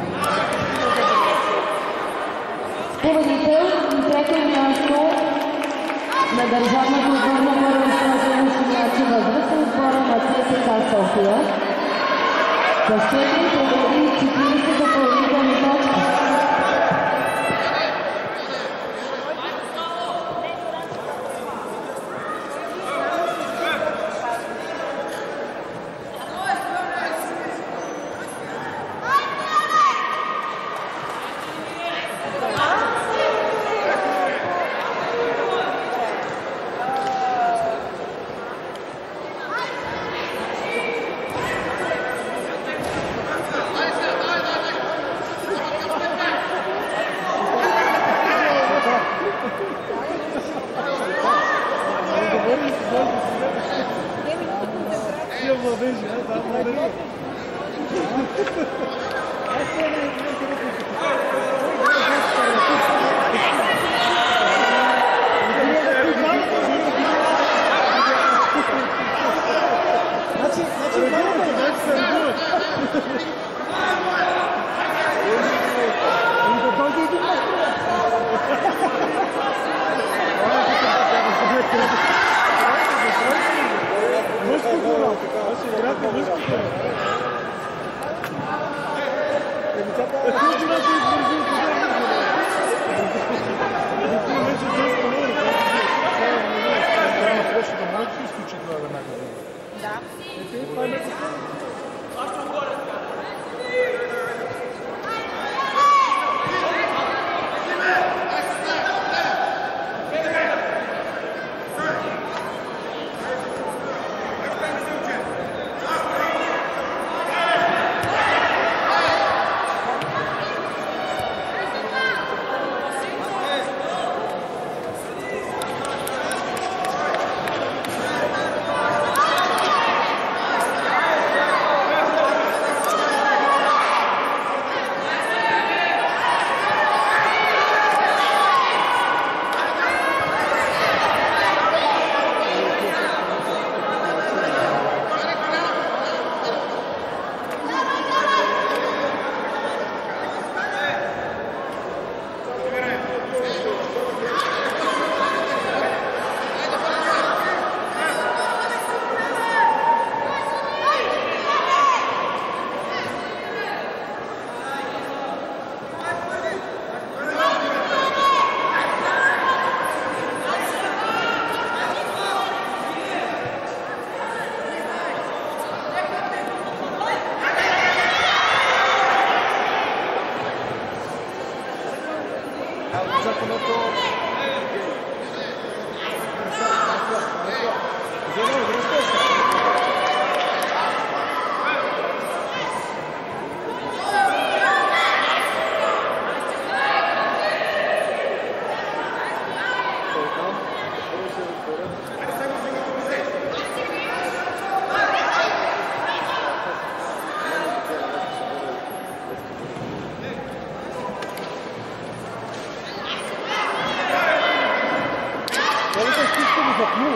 Победител на трето място на държавното отборно първенство за мъжки възраст отбора на ЦСКА София с 4 победи и 40 допълнителни точки.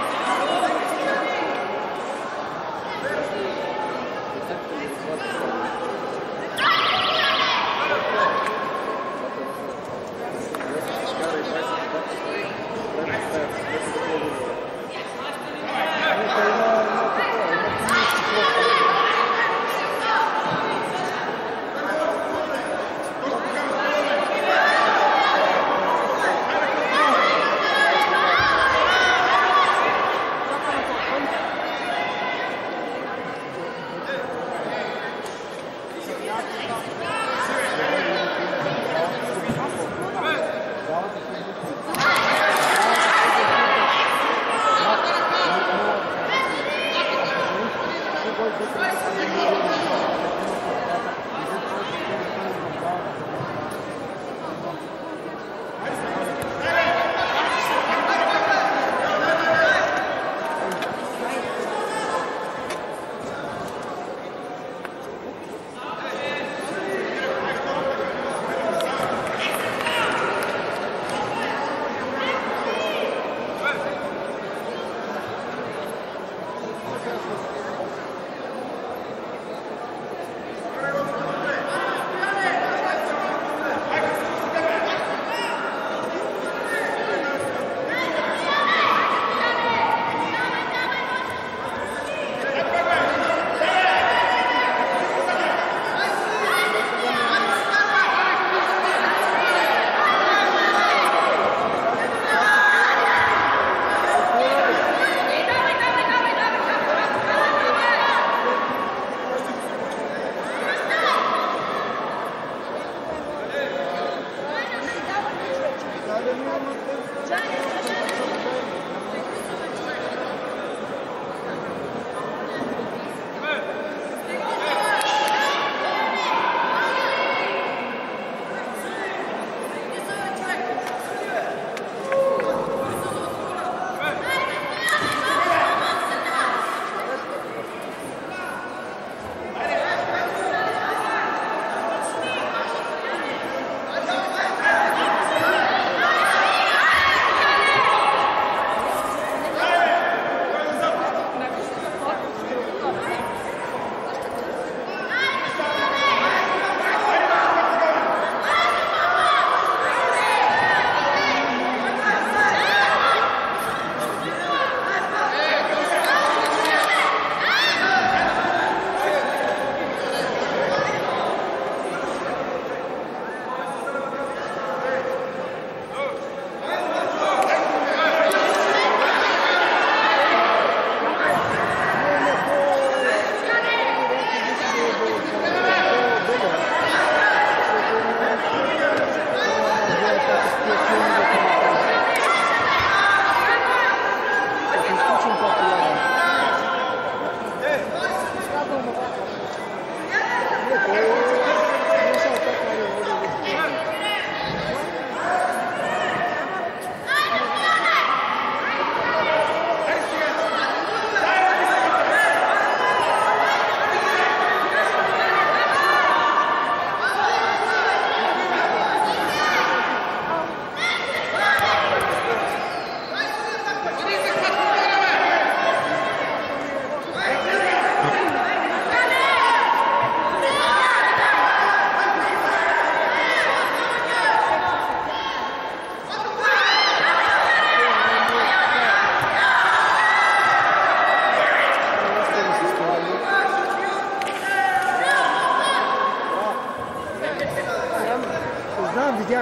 видях.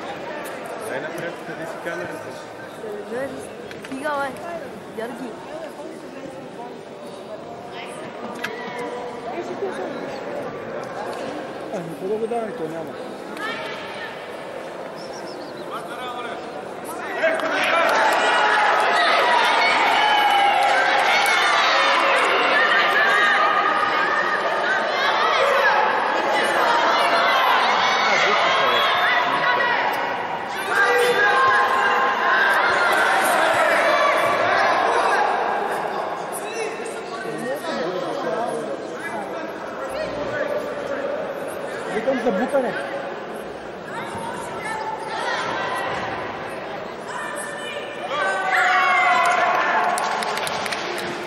Дай напред, къде си камерата? Стига, бе. Дърги. Ами, какво да го давам, то няма. Викам за бутане.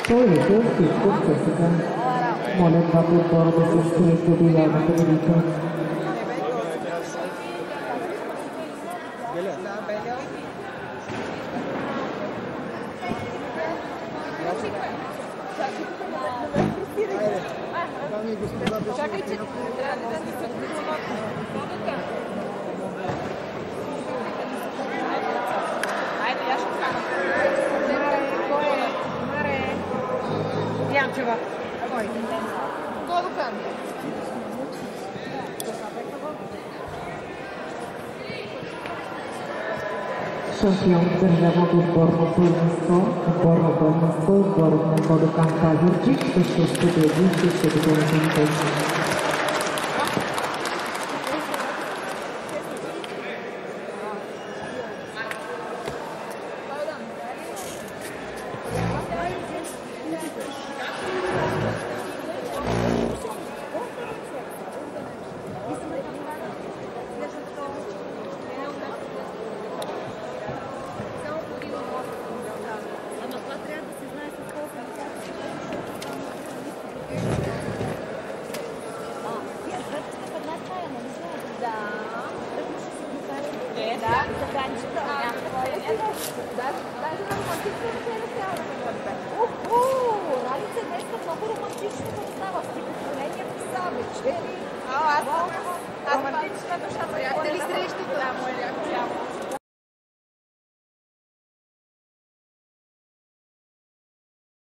Повелител Стивко от ЦСКА. Моля двата отбора да се изкрият обявяването победител. Чакайте, трябва да се айде, я ще стана. Маре. Янчева. Кой? Колукан. Шампион в държавното отборно първенство, отборът на Кодокан Пазарджик ще победи и ще допълнителни точки. Да,